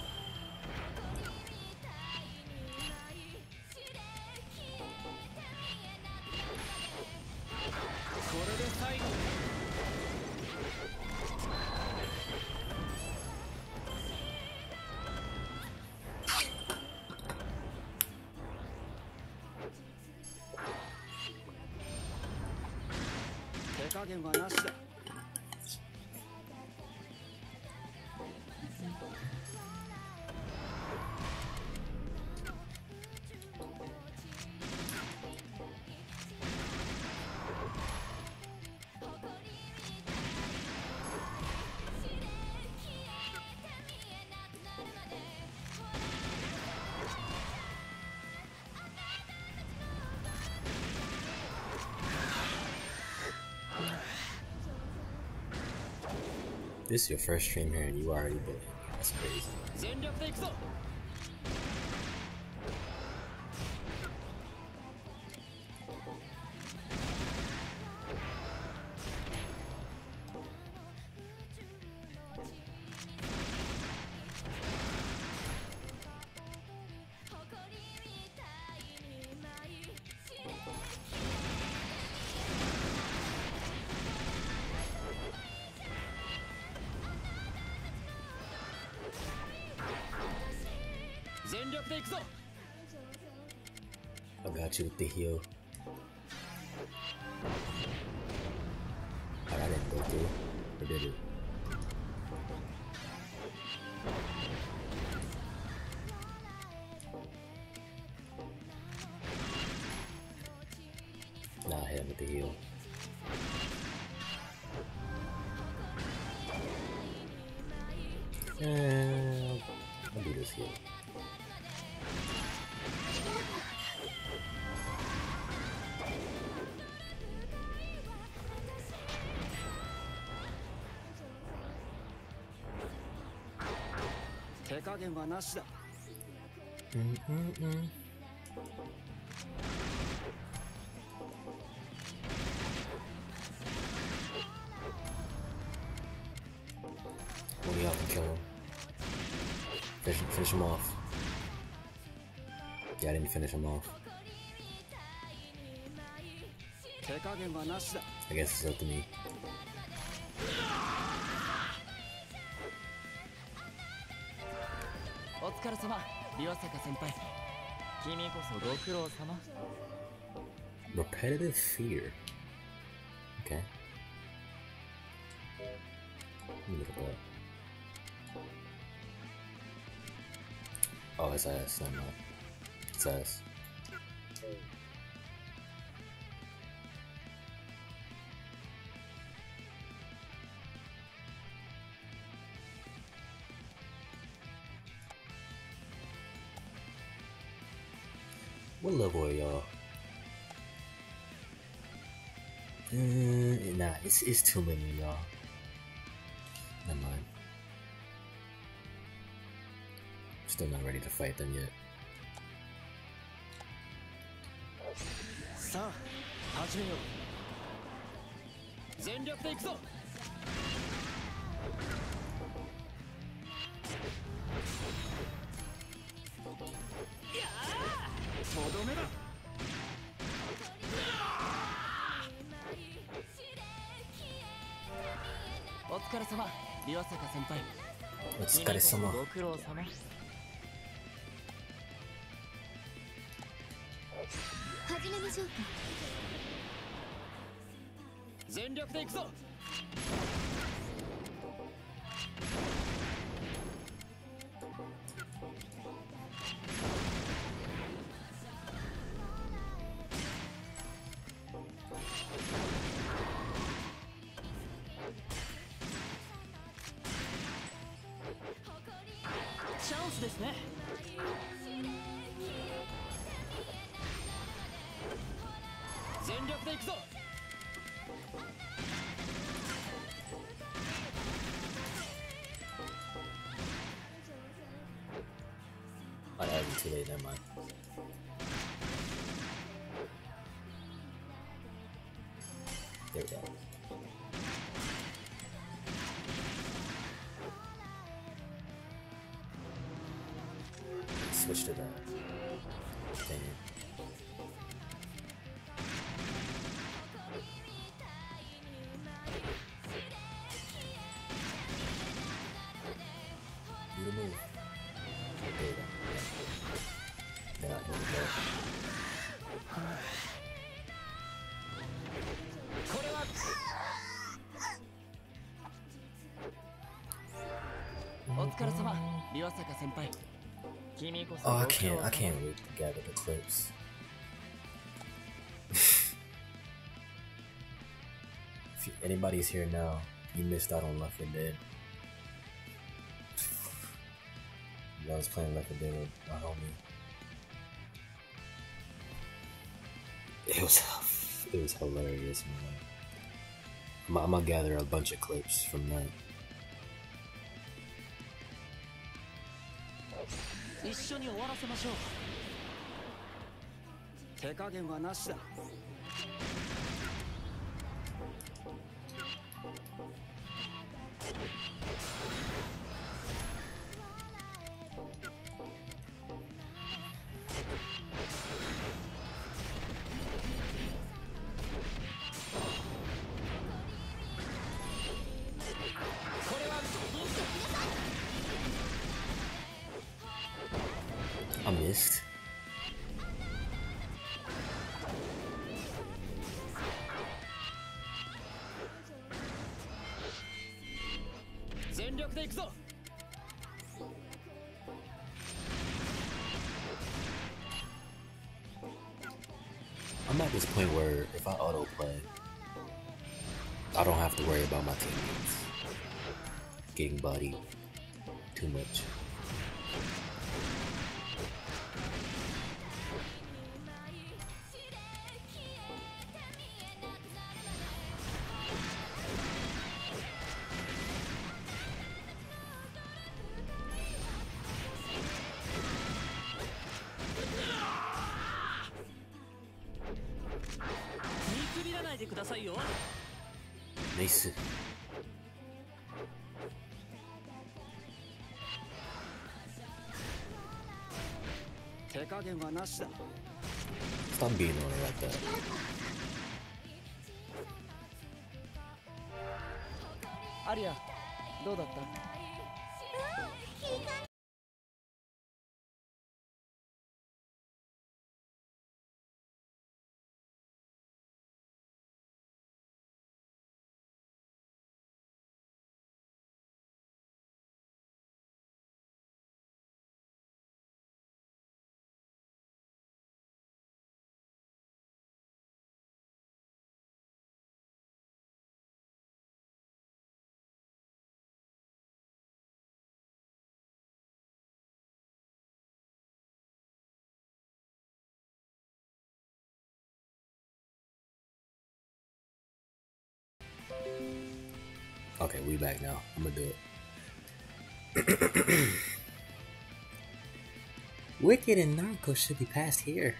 This is your first stream here and you already bullied me. That's crazy. I got you with the heal. Alright, I didn't go through. Or did it? Nah, I hit him with the heal. I'll do this heal. Only y'all can kill him. Finish him off. Yeah, I didn't finish him off. I guess it's up to me. お疲れ様、岩坂先輩。君こそご苦労様。 Repetitive fear. Okay. Let me look at that. Oh, it's ass. No, no. It's ass. What level are y'all? Nah, it's too many of y'all. Never mind. Still not ready to fight them yet. さあ、始めよう。全力で行くぞ。とどめだ。お疲れ様、岩坂先輩。 お疲れ様。 ご苦労様。 始めましょうか。 全力で行くぞ。チャンスですね。全力で行くぞ。 I had it too late, never mind. There we go. Switch to that. Dang it. Do the move. There you go. Yeah, here we go. これは お疲れ様、岩坂先輩。君こそ Oh, ご I 苦労 can't 様。 wait to gather the clips. If anybody's here now, you missed out on Left 4 Dead. I was playing Left 4 Dead with my homie. It was hilarious, man. I'm gonna gather a bunch of clips from that. 一緒に終わらせましょう。手加減はなしだ。 I missed. I'm at this point where if I autoplay, I don't have to worry about my teammates getting bodied too much. Nice. Stop being on it like that. アリア、どうだった？ Okay, we back now. I'm gonna do it. Wicked and Naruto should be past here.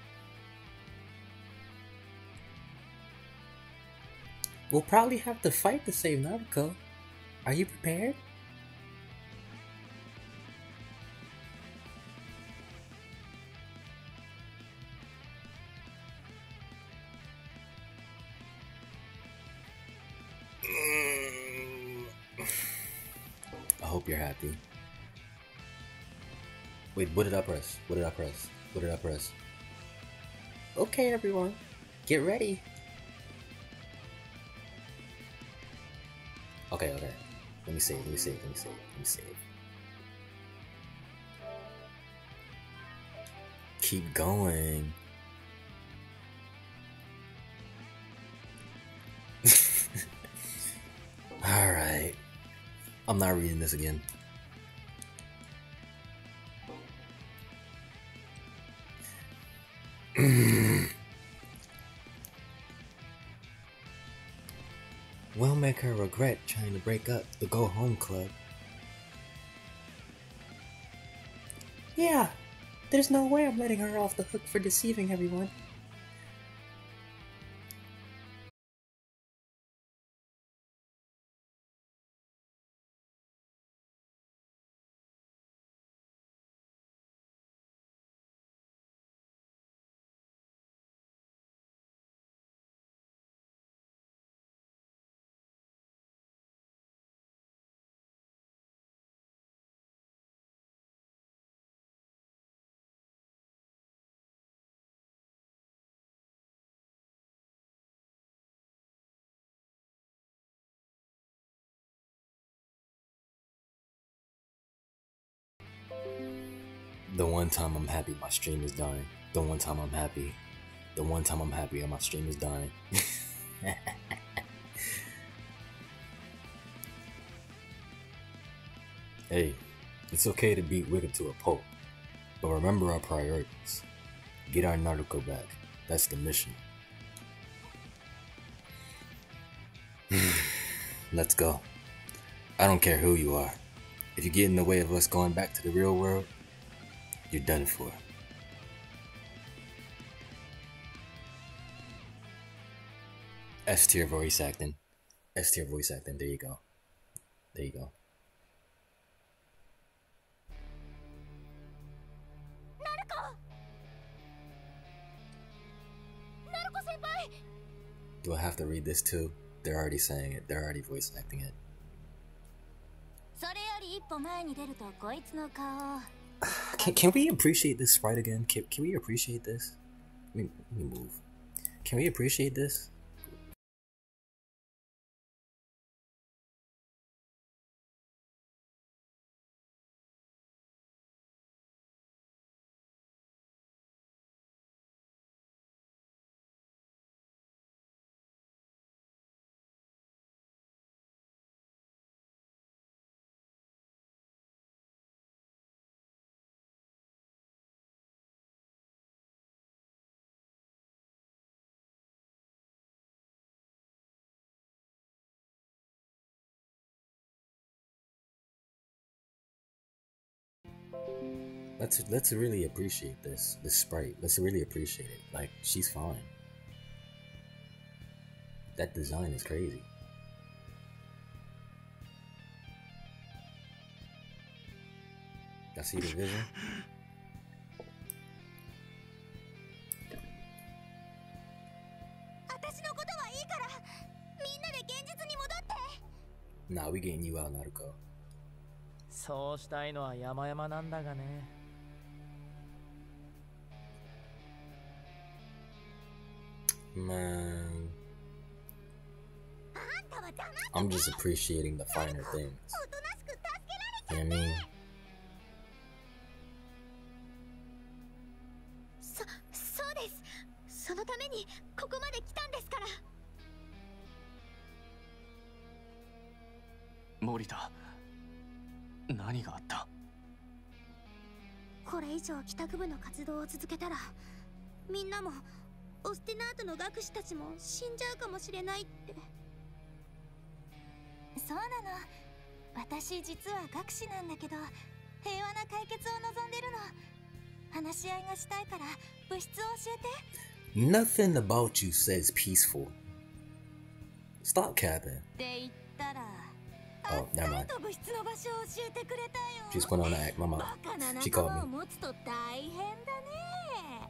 We'll probably have to fight to save Naruto. Are you prepared? I hope you're happy. Wait, what did I press? What did I press? What did I press? Okay, everyone, get ready. Okay. Let me save. Keep going. Alright. I'm not reading this again. We'll make her regret trying to break up the Go Home Club. Yeah, there's no way I'm letting her off the hook for deceiving everyone. The one time I'm happy my stream is dying. The one time I'm happy and my stream is dying. Hey, it's okay to beat Wicked to a pulp, but remember our priorities. Get our Naruto back. That's the mission. Let's go. I don't care who you are. If you get in the way of us going back to the real world, you're done for. S tier voice acting. S tier voice acting. There you go. There you go. Naruto-senpai! Do I have to read this too? They're already saying it. They're already voice acting it. それより一歩前に出るとこいつの顔 Can we appreciate this sprite again? Can we appreciate this? Let me move. Can we appreciate this? Let's really appreciate this sprite. Let's really appreciate it. Like, she's fine. That design is crazy. I see the vision. Nah, we getting you out, Naruto. そうしたいのは山々なんだがね。 Man, I'm just appreciating the finer things. You know what I mean? そうです。そのためにここまで来たんですから。 森田、何があった？ これ以上帰宅部の活動を続けたら、みんなもオステナートの学士たちも死んじゃうかもしれないって。そうなの。私実は学士なんだけど、平和な解決を望んでるの。話し合いがしたいから部室を教えて。 Nothing about you says peaceful. Stop capping. って言ったら、 Oh, never mind. 部室の場所を教えてくれたよ。 She's going on to act, Mama. バカな She 仲 called 間を me. 持つと大変だね。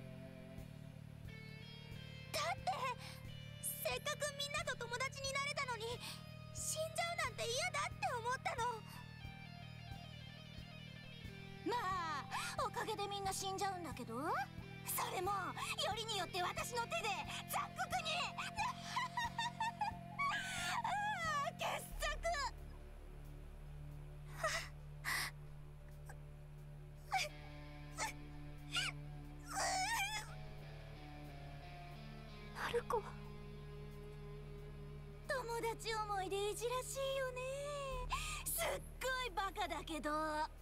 だってせっかくみんなと友達になれたのに死んじゃうなんて嫌だって思ったの。まあおかげでみんな死んじゃうんだけど、それもよりによって私の手で残酷に傑作。ナルコ、友達思いでいじらしいよね。すっごいバカだけど。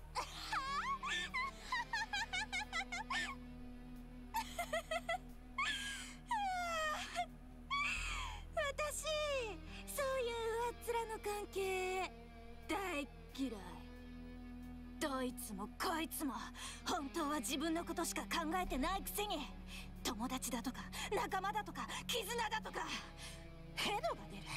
私、そういう上っ面の関係大嫌い。どいつもこいつも本当は自分のことしか考えてないくせに、友達だとか仲間だとか絆だとかヘドが出る。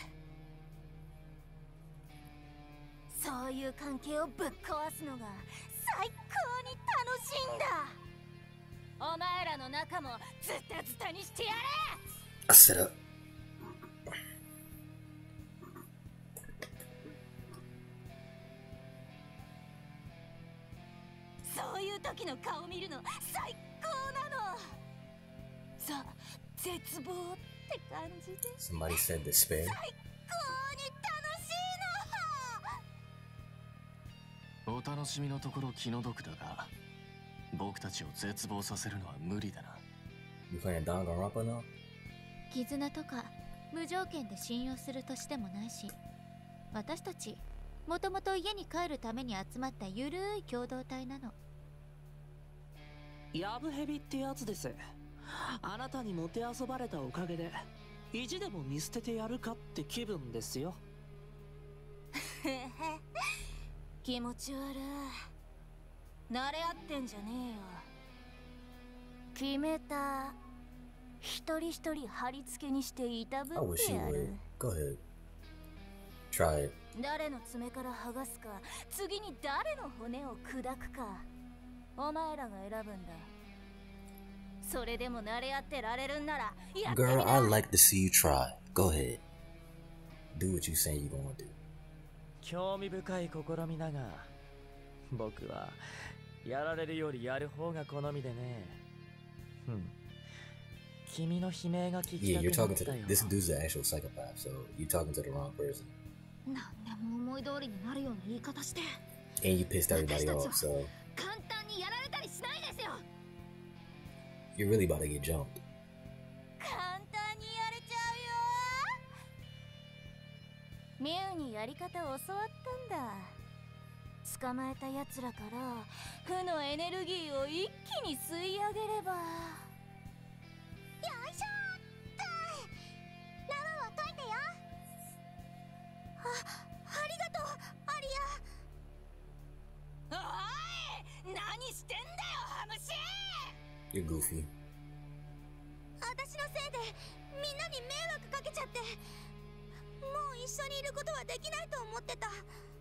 そういう関係をぶっ壊すのが最高に楽しいんだ。お前らの仲もズタズタにしてやれ。 I set up. そういう時の顔見るの最高なの。ザ・絶望って感じで Somebody said despair. 最高に楽しいの。 お楽しみのところ気の毒だが、僕たちを絶望させるのは無理だな。 You playing Danganronpa now? 絆とか無条件で信用する年でもないし、私たちもともと家に帰るために集まったゆるい共同体なの。 ヤブヘビってやつです。あなたにもてあそばれたおかげで意地でも見捨ててやるかって気分ですよ。 気持ち悪い。慣れ合ってんじゃねえよ。決めた。一人一人貼り付けにしていたぶ I っ wish て you や would. る。 Go ahead. Try it. 誰の爪から剥がすか、次に誰の骨を砕くか、お前らが選ぶんだ。それでも慣れ合ってられるんならやってみ Girl, な。 I'd like to see you try. Go ahead. Do what you say you gonna do. 興味深い試みだが、僕はやられるよりやる方が好みでね。君の悲鳴が聞き Yeah, た you're くな talking っ to た the, よ。 this dude's an actual psychopath, so you're talking to the wrong person. なんでも思い通りになるような言い方して And you pissed everybody off, so 簡単にやられたりしないですよ。 you're really about to get jumped. 簡単にやれちゃうよ。ミュウにやり方を教わったんだ。捕まえたやつらから負のエネルギーを一気に吸い上げれば。よいしょーっと。縄を解いてよ。ありがとうアリア。おい、何してんだよハムシ。 You're goofy. 私のせいでみんなに迷惑かけちゃって、もう一緒にいることはできないと思ってた。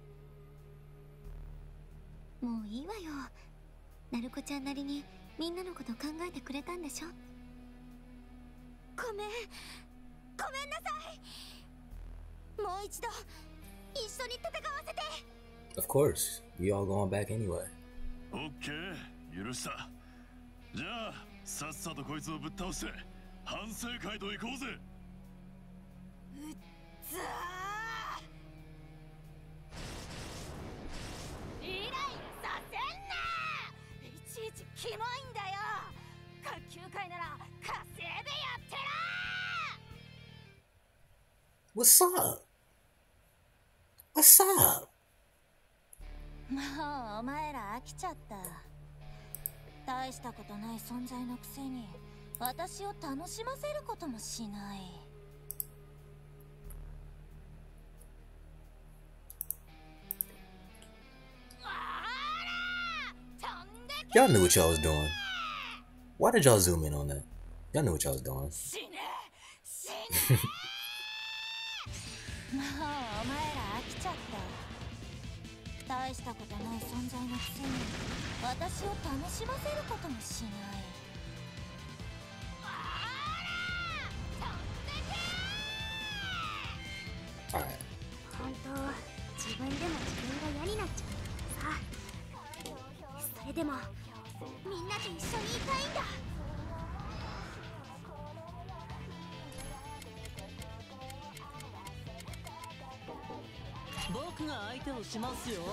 もういいわよ。ナルコちゃんなりにみんなのこと考えてくれたんでしょ。ごめんなさい。もう一度一緒に戦わせて。 Of course, we all going back anyway. オッケー、許した。じゃあさっさとこいつをぶっ倒して反省会と行こうぜ。 ずーイライラさせんな。いちいちキモいんだよ。卓球界なら稼いでやってら。 What's up? What's up? もうお前ら飽きちゃった。大したことない存在のくせに私を楽しませることもしない。 Y'all knew what y'all was doing. Why did y'all zoom in on that? Y'all knew what y'all was doing. もうお前ら飽きちゃった。大したことない存在のくせに私を楽しませることもしない。 Alright. 本当自分でも自分が嫌になっちゃうんだけどさ。それでもみんなと一緒にいたいんだ。 僕が相手をしますよ。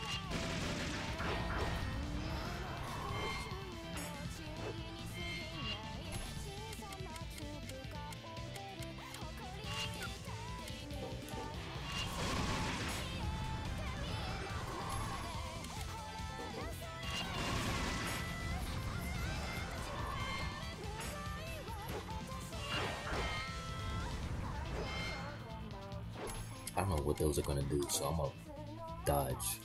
I don't know what those are gonna do, so I'm gonna dodge.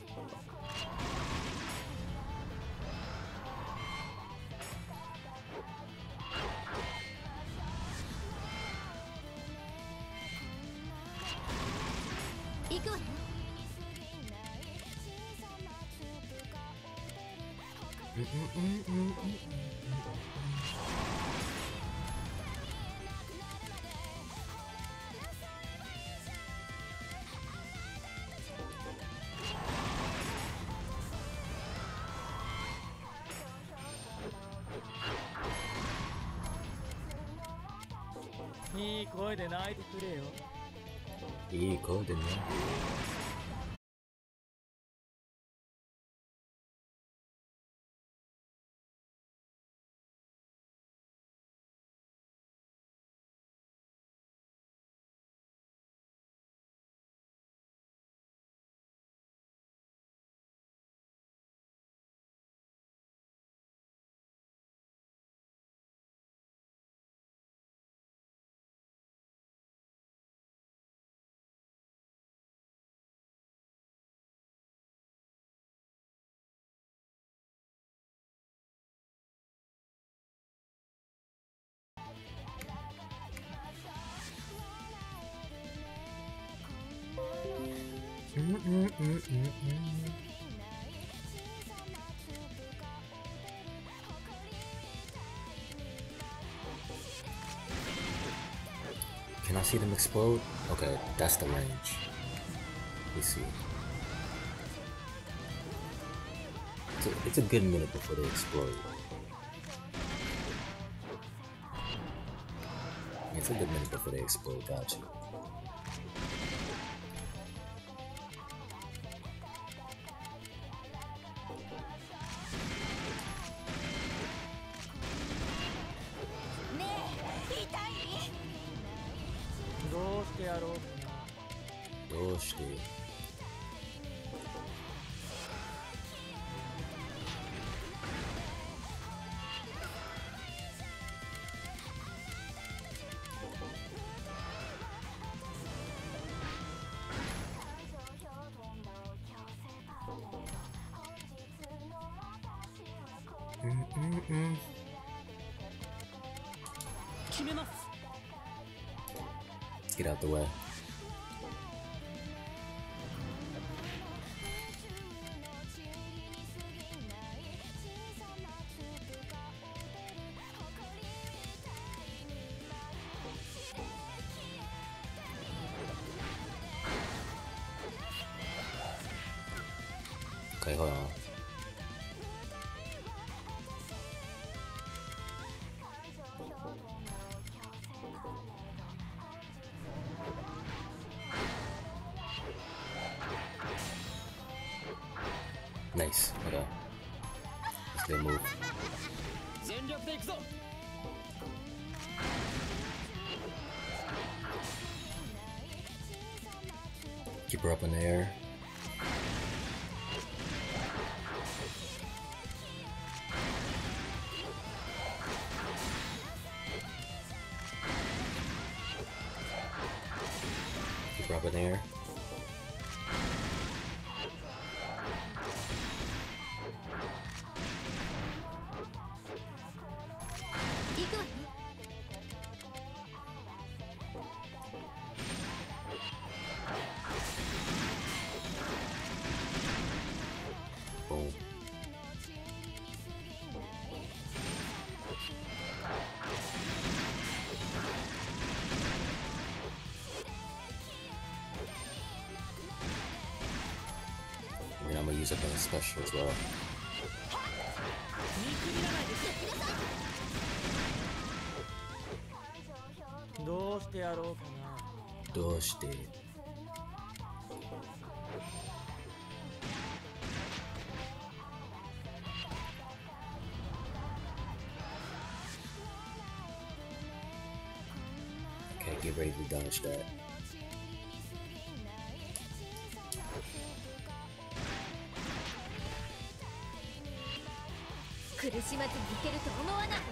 いい声で泣いてくれよ。 いい声でね。Can I see them explode? Okay, that's the range. Let's see. It's a good minute before they explode. It's a good minute before they explode, got you. Get out the way. Okay, hold on. Nice. Okay. Let's get a move. Keep her up in the air. Keep her up in the air. Boom. And I'm gonna use it as a special as well. Doうして Okay, get ready to dodge that. 苦しまずにいけると思わないわね。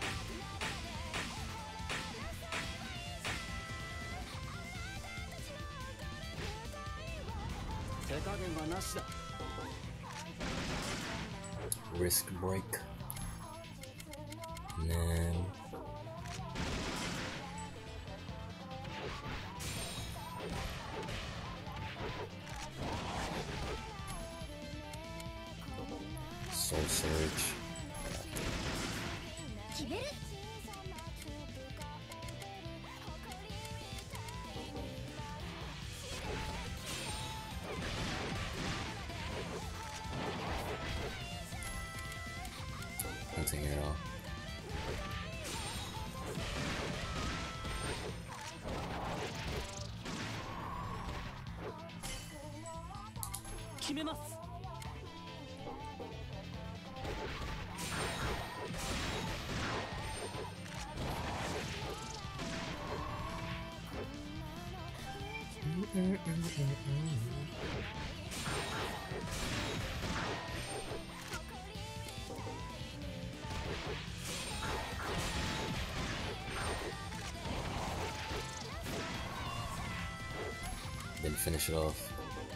手加減はなしだ。 Risk break. And then Soul Surge. 決める。 Hunting arrow. Then finish it off.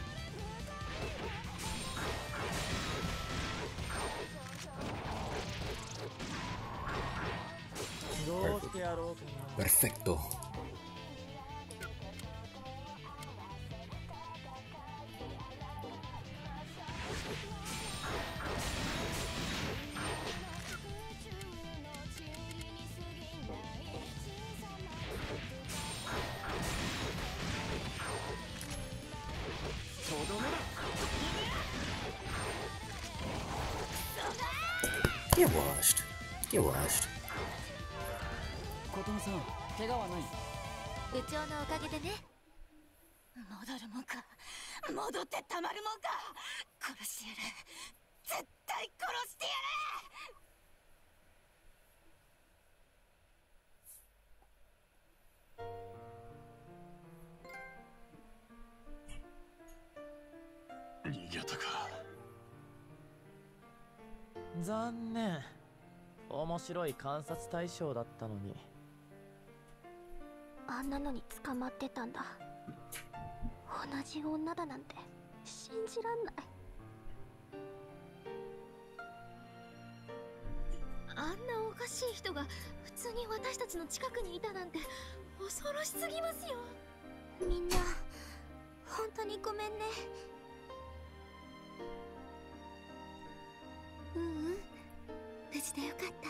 Perfecto. Get washed. Get washed. 琴乃さん怪我はない？ 部長のおかげでね。 戻るもんか、戻ってたまるもんか。殺してやる、絶対殺してや逃げたか。 残念。面白い観察対象だったのに。 あんなのに捕まってたんだ。同じ女だなんて信じらんない。あんなおかしい人が普通に私たちの近くにいたなんて恐ろしすぎますよ。みんな本当にごめんね。ううん、無事でよかった。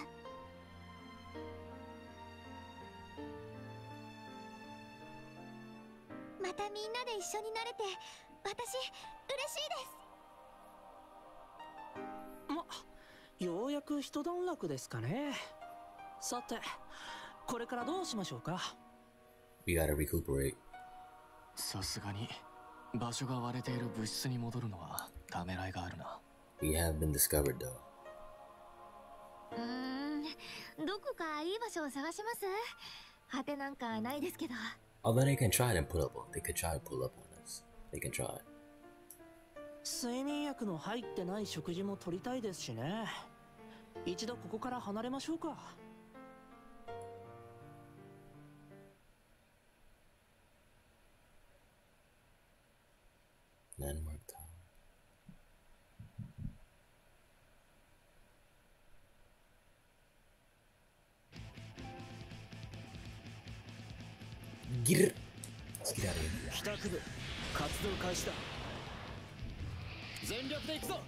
またみんなで一緒になれて私嬉しいです。 ようやく一段落ですかね。さてこれからどうしましょうか。 We gotta recuperate. さすがに場所が割れている物質に戻るのはためらいがあるな。 We have been discovered though. どこかいい場所を探します。果てなんかないですけど。 Although they can try and pull up, they could try and pull up on us. They can try. 睡眠薬の入ってない食事も取りたいですしね。一度ここから離れましょうか。 Landmark Tower. Get it. Let's get out of here. 帰宅部活動開始だ。全力で行くぞ。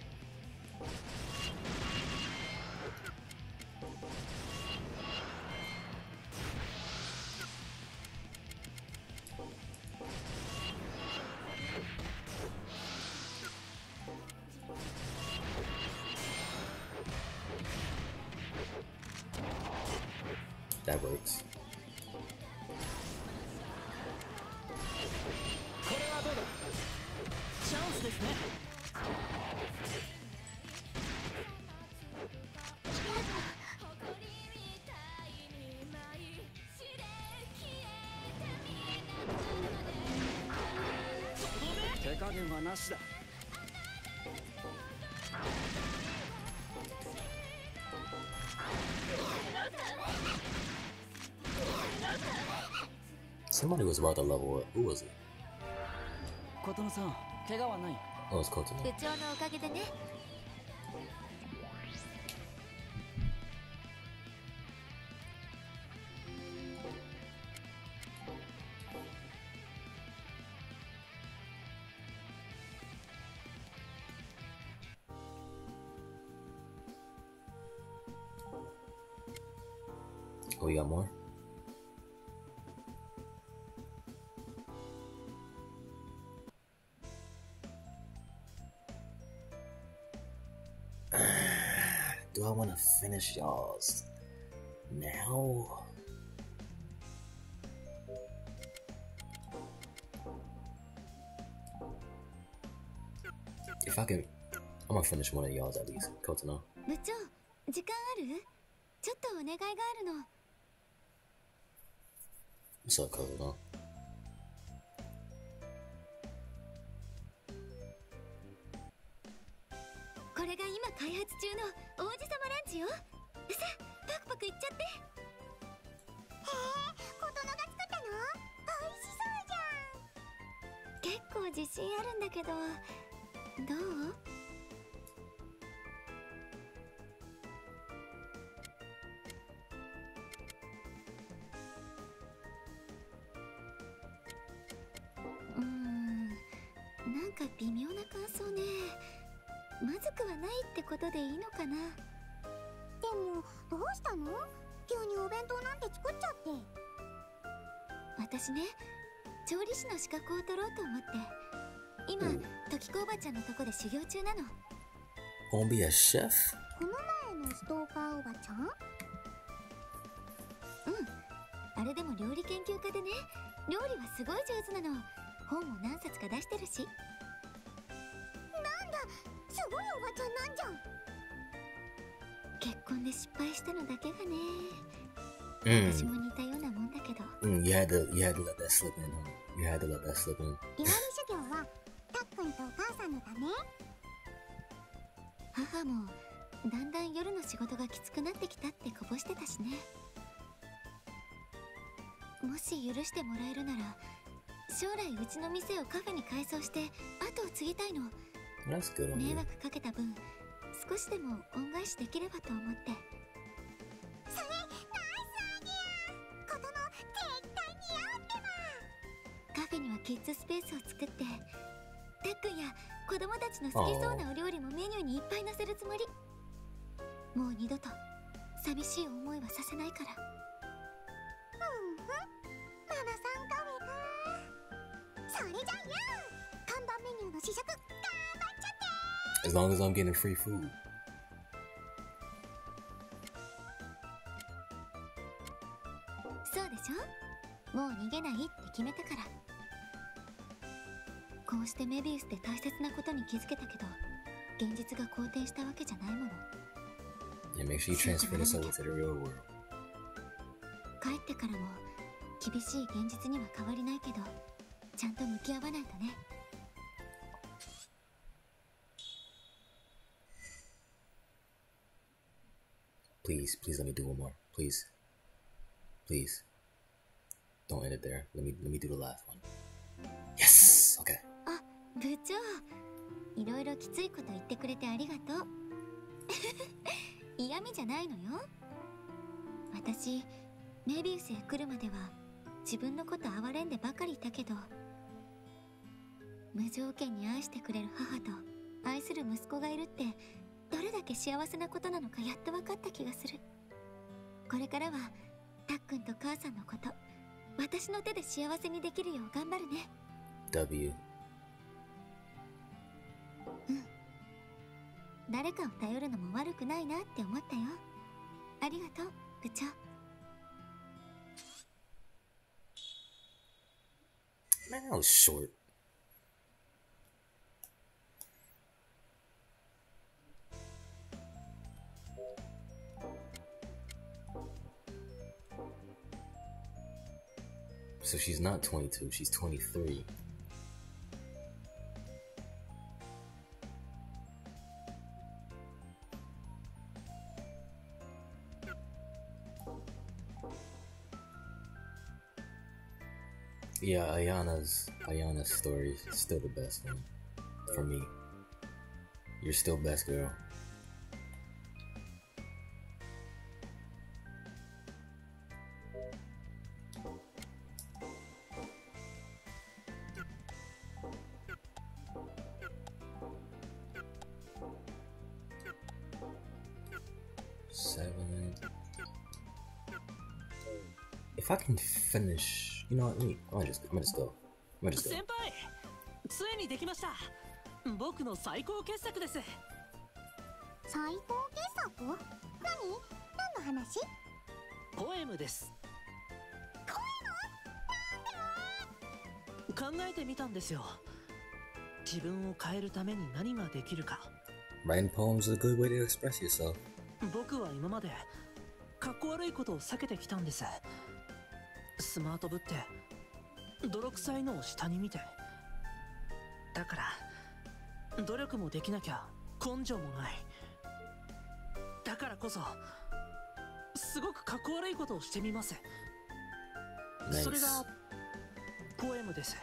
That works. これはどうだ。 チャンスですね。 手加減はなしだ。 Somebody was about to level up. Who was it? 琴乃さん怪我はない？ Oh, it's Kotono. 部長のおかげでね。 Oh, you got more? Do I want to finish y'all's now? If I can, I'm gonna finish one of y'all's at least. Kotono. 部長、時間ある？ちょっとお願いがあるの。 What's up, Kotono? これが今開発中の王子様ランチよ。さあ、パクパクいっちゃって。 琴乃が作ったの？美味しそうじゃん。 結構自信あるんだけど、どう？なんか微妙な感想ね。まずくはないってことでいいのかな。 でもどうしたの？急にお弁当なんて作っちゃって。 私ね、調理師の資格を取ろうと思って今、時子おばちゃんのとこで修行中なの。 Wanna be a chef? この前のストーカーおばちゃん？ あれでも料理研究家でね、料理はすごい上手なの。本も何冊か出してるし。 なんだ、すごいおばちゃんなんじゃん。 結婚で失敗したのだけがね。私 Mm. も似たようなもんだけど。 You had to let that slip in, huh? You had to let that slip in. 料理修行はたっくんとお母さんのため？ 母もだんだん夜の仕事がきつくなってきたってこぼしてたしね。もし許してもらえるなら、将来うちの店をカフェに改装して後を継ぎたいの。 That's good on 迷 you. 惑かけた分、少しでも恩返しできればと思って。 それナイスアイディア。子供絶対似合うってば。 カフェにはキッズスペースを作って、たっくんや子供たちの好きそうなお料理もメニューにいっぱい載せるつもり。もう二度と寂しい思いはさせないから。 ママさんカフェか。それじゃあ看板メニューの試食頑張っちゃって。 As long as I'm getting free food. そうでしょ？もう逃げないって決めたから。こうしてメビウスで大切なことに気づけたけど、現実が好転したわけじゃないもの。 Yeah, make sure you transfer this over to the real world. 帰ってからも厳しい現実には変わりないけど、ちゃんと向き合わないとね。 Please, please let me do one more. Please. Please. Don't end it there. Let me do the last one. Yes! Okay. あ、部長、いろいろきついこと言ってくれてありがとう。嫌味じゃないのよ。私、メビウスへ来るまでは自分のこと哀れんでばかりいたけど、無条件に愛してくれる母と愛する息子がいるってどれだけ幸せなことなのかやっと分かった気がする。これからはたっくんと母さんのこと、私の手で幸せにできるよう頑張るね。 W. 誰かを頼るのも悪くないなって思ったよ。ありがとう、部長。 Man, that was short. So she's not 22, she's 23. Yeah, Ayana's story is still the best one for me. You're still best girl. Seven. If I can finish, you know what? I'm gonna just go. 先輩、ついにできました。僕の最高傑作です。 最高傑作？何の話？ ポエムです。考えてみたんですよ。自分を変えるために何ができるか。 Writing poems is a good way to express yourself. 僕は今までかっこ悪いことを避けてきたんです。スマートぶって泥臭いのを下に見て、だから努力もできなきゃ根性もない。だからこそすごくかっこ悪いことをしてみます。 Nice. それがポエムです。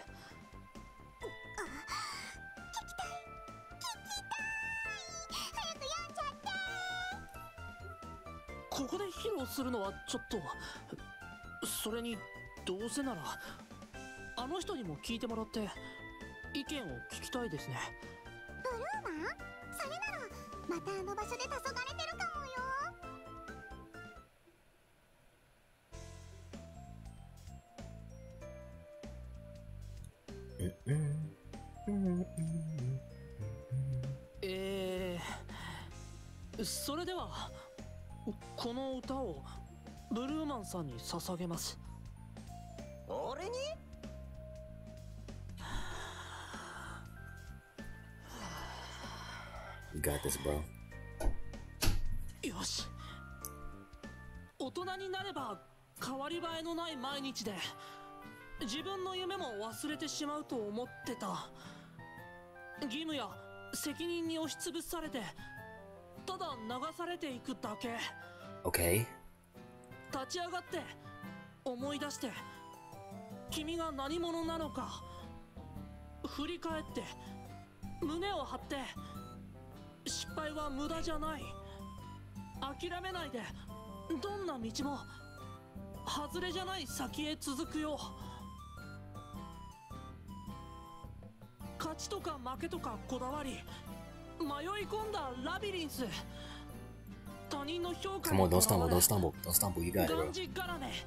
ここで披露するのはちょっと。それにどうせならあの人にも聞いてもらって意見を聞きたいですね。 ブルーマン？それならまたあの場所で黄昏れてるかもよ。 それではこの歌をブルーマンさんに捧げます。 俺に？ You got this, bro. よし。大人になれば変わり映えのない毎日で自分の夢も忘れてしまうと思ってた。義務や責任に押しつぶされてただ流されていくだけ。 Okay. 立ち上がって思い出して君が何者なのか振り返って胸を張って失敗は無駄じゃない。諦めないでどんな道も外れじゃない先へ続くよ。勝ちとか負けとかこだわり迷い込んだラビリンス。他人の評価 Come on, don't stumble, don't stumble, don't stumble. You got it, が bro. んじがらめ。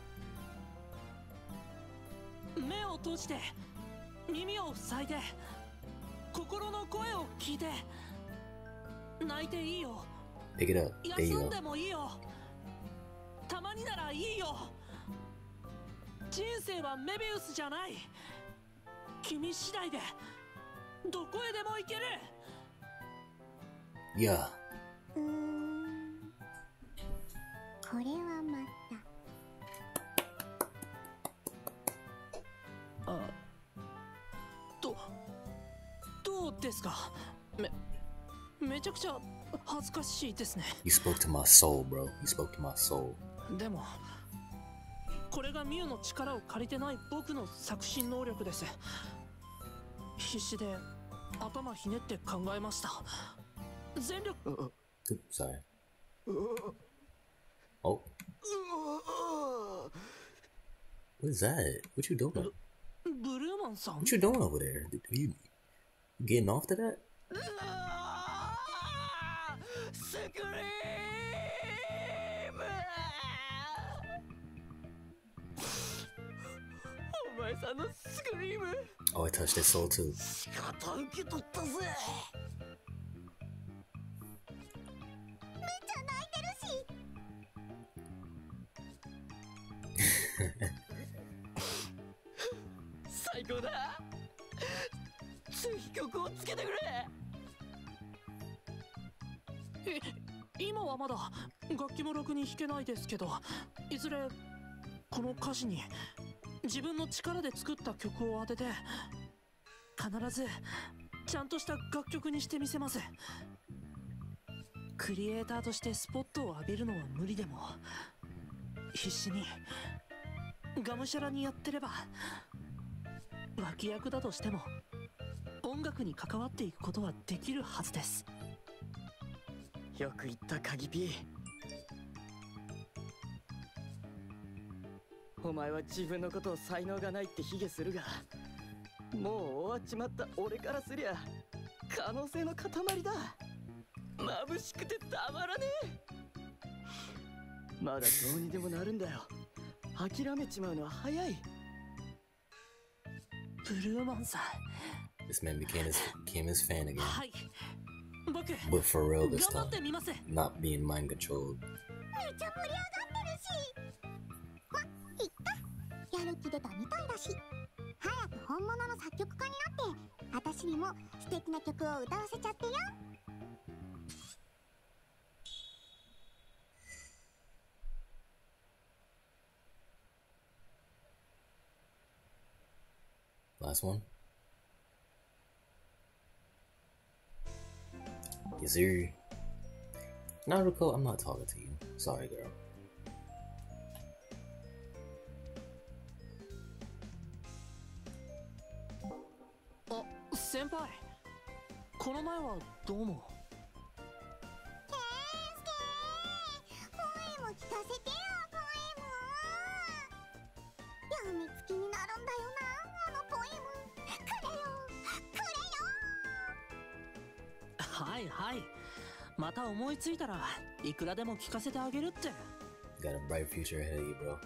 目を閉じて耳を塞いで心の声を聞いて泣いていいよ。 Pick it up. There you 休ん go. でもいいよ。たまにならいいよ。人生はメビウスじゃない。君次第でどこへでも行ける。 Yeah. これはまた。 あ、どうですか。めちゃくちゃ恥ずかしいですね。 You spoke to my soul, bro. You spoke to my soul. でもこれがミュウの力を借りてない僕の作詞能力です。必死で頭ひねって考えました。全力。 Oops, sorry. Oh. What is that? What you doing? ブルーマンさん。 What you doing over there? You getting off to that? スクリーム。お前さんのスクリーム。 Oh, I touched his soul too. 仕方受け取ったぜ。 めっちゃ泣いてるし。 最高だ。ぜひ曲をつけてくれ。 今はまだ楽器もろくに弾けないですけど、いずれこの歌詞に自分の力で作った曲を当てて必ずちゃんとした楽曲にしてみせます。クリエイターとしてスポットを浴びるのは無理でも必死にがむしゃらにやってれば脇役だとしても音楽に関わっていくことはできるはずです。 よく言ったカギピー。お前は自分のことを才能がないって卑下するが、もう終わっちまった俺からすりゃ可能性の塊だ。眩しくてたまらねえ。まだどうにでもなるんだよ。諦めちまうのは早い。 ブルーマンさん。 This man became his fan again. はい。僕 But for real this 頑張 time. ってみます。 Not being mind controlled. めっちゃ盛り上がってるし。ま、いった。やる気出たみたいだし。早く本物の作曲家になって、私にも素敵な曲を歌わせちゃってよ。 Last one. Yes, sir. Naruto, I'm not talking to you. Sorry, girl. あ、先輩。この前はどうも。 ケンスケー、ポエム聞かせてよ、ポエム。やみつきになるんだよな、あのポエム。くれよ、くれよ。 はいはい。また思いついたらいくらでも聞かせてあげるって。 Got a bright future ahead of you, bro.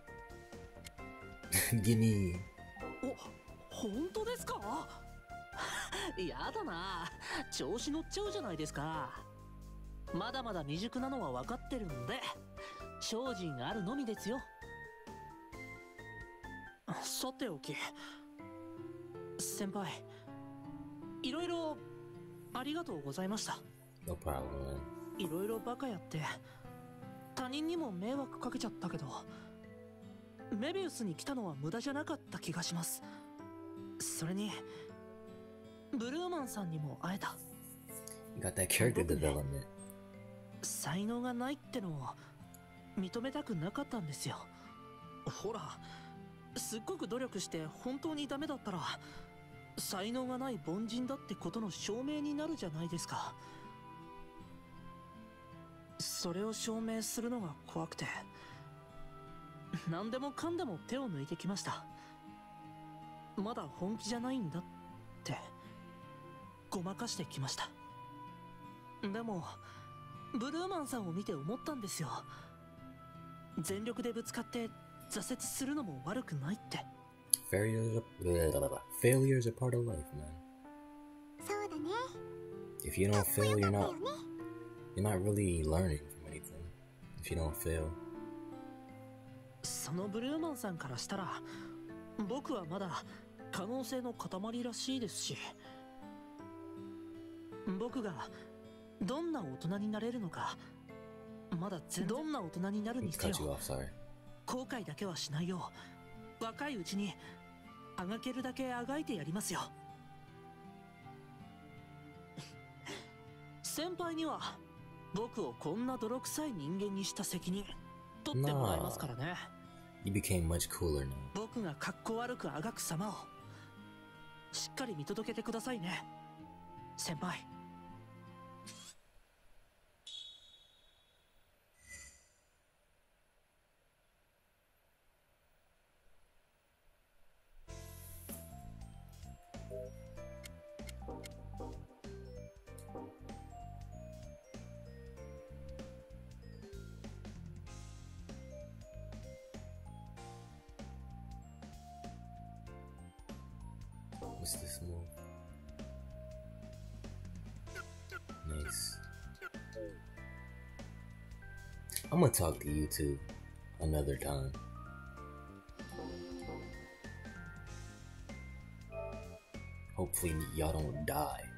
Give me. お、本当ですか？やだな。調子乗っちゃうじゃないですか。 まだまだ未熟なのは分かってるんで、精進あるのみですよ。さておき、先輩、いろいろありがとうございました。 No problem, man. いろいろバカやって他人にも迷惑かけちゃったけど、メビウスに来たのは無駄じゃなかった気がします。それにブルーマンさんにも会えた。 You got that character development. 才能がないってのを認めたくなかったんですよ。ほら、すっごく努力して本当にダメだったら才能がない凡人だってことの証明になるじゃないですか。それを証明するのが怖くて、何でもかんでも手を抜いてきました。まだ本気じゃないんだってごまかしてきました。でもブルーマンさんを見て思ったんですよ。全力でぶつかって挫折するのも悪くないって。 Failures are part of life, man. そうだね。 If you don't fail, you're not really learning from anything. If you don't fail. そのブルーマンさんからしたら僕はまだ可能性の塊らしいですし、僕がどんな大人になれるのか、まだどんな大人になるにせよ Cut you off, sorry. 後悔だけはしないよう若いうちにあがけるだけあがいてやりますよ。先輩には僕をこんな泥臭い人間にした責任取ってもらいますからね。 You became much cooler now. 僕がかっこ悪くあがく様をしっかり見届けてくださいね、先輩。 What's this move? Nice. I'm gonna talk to you two another time. Hopefully y'all don't die.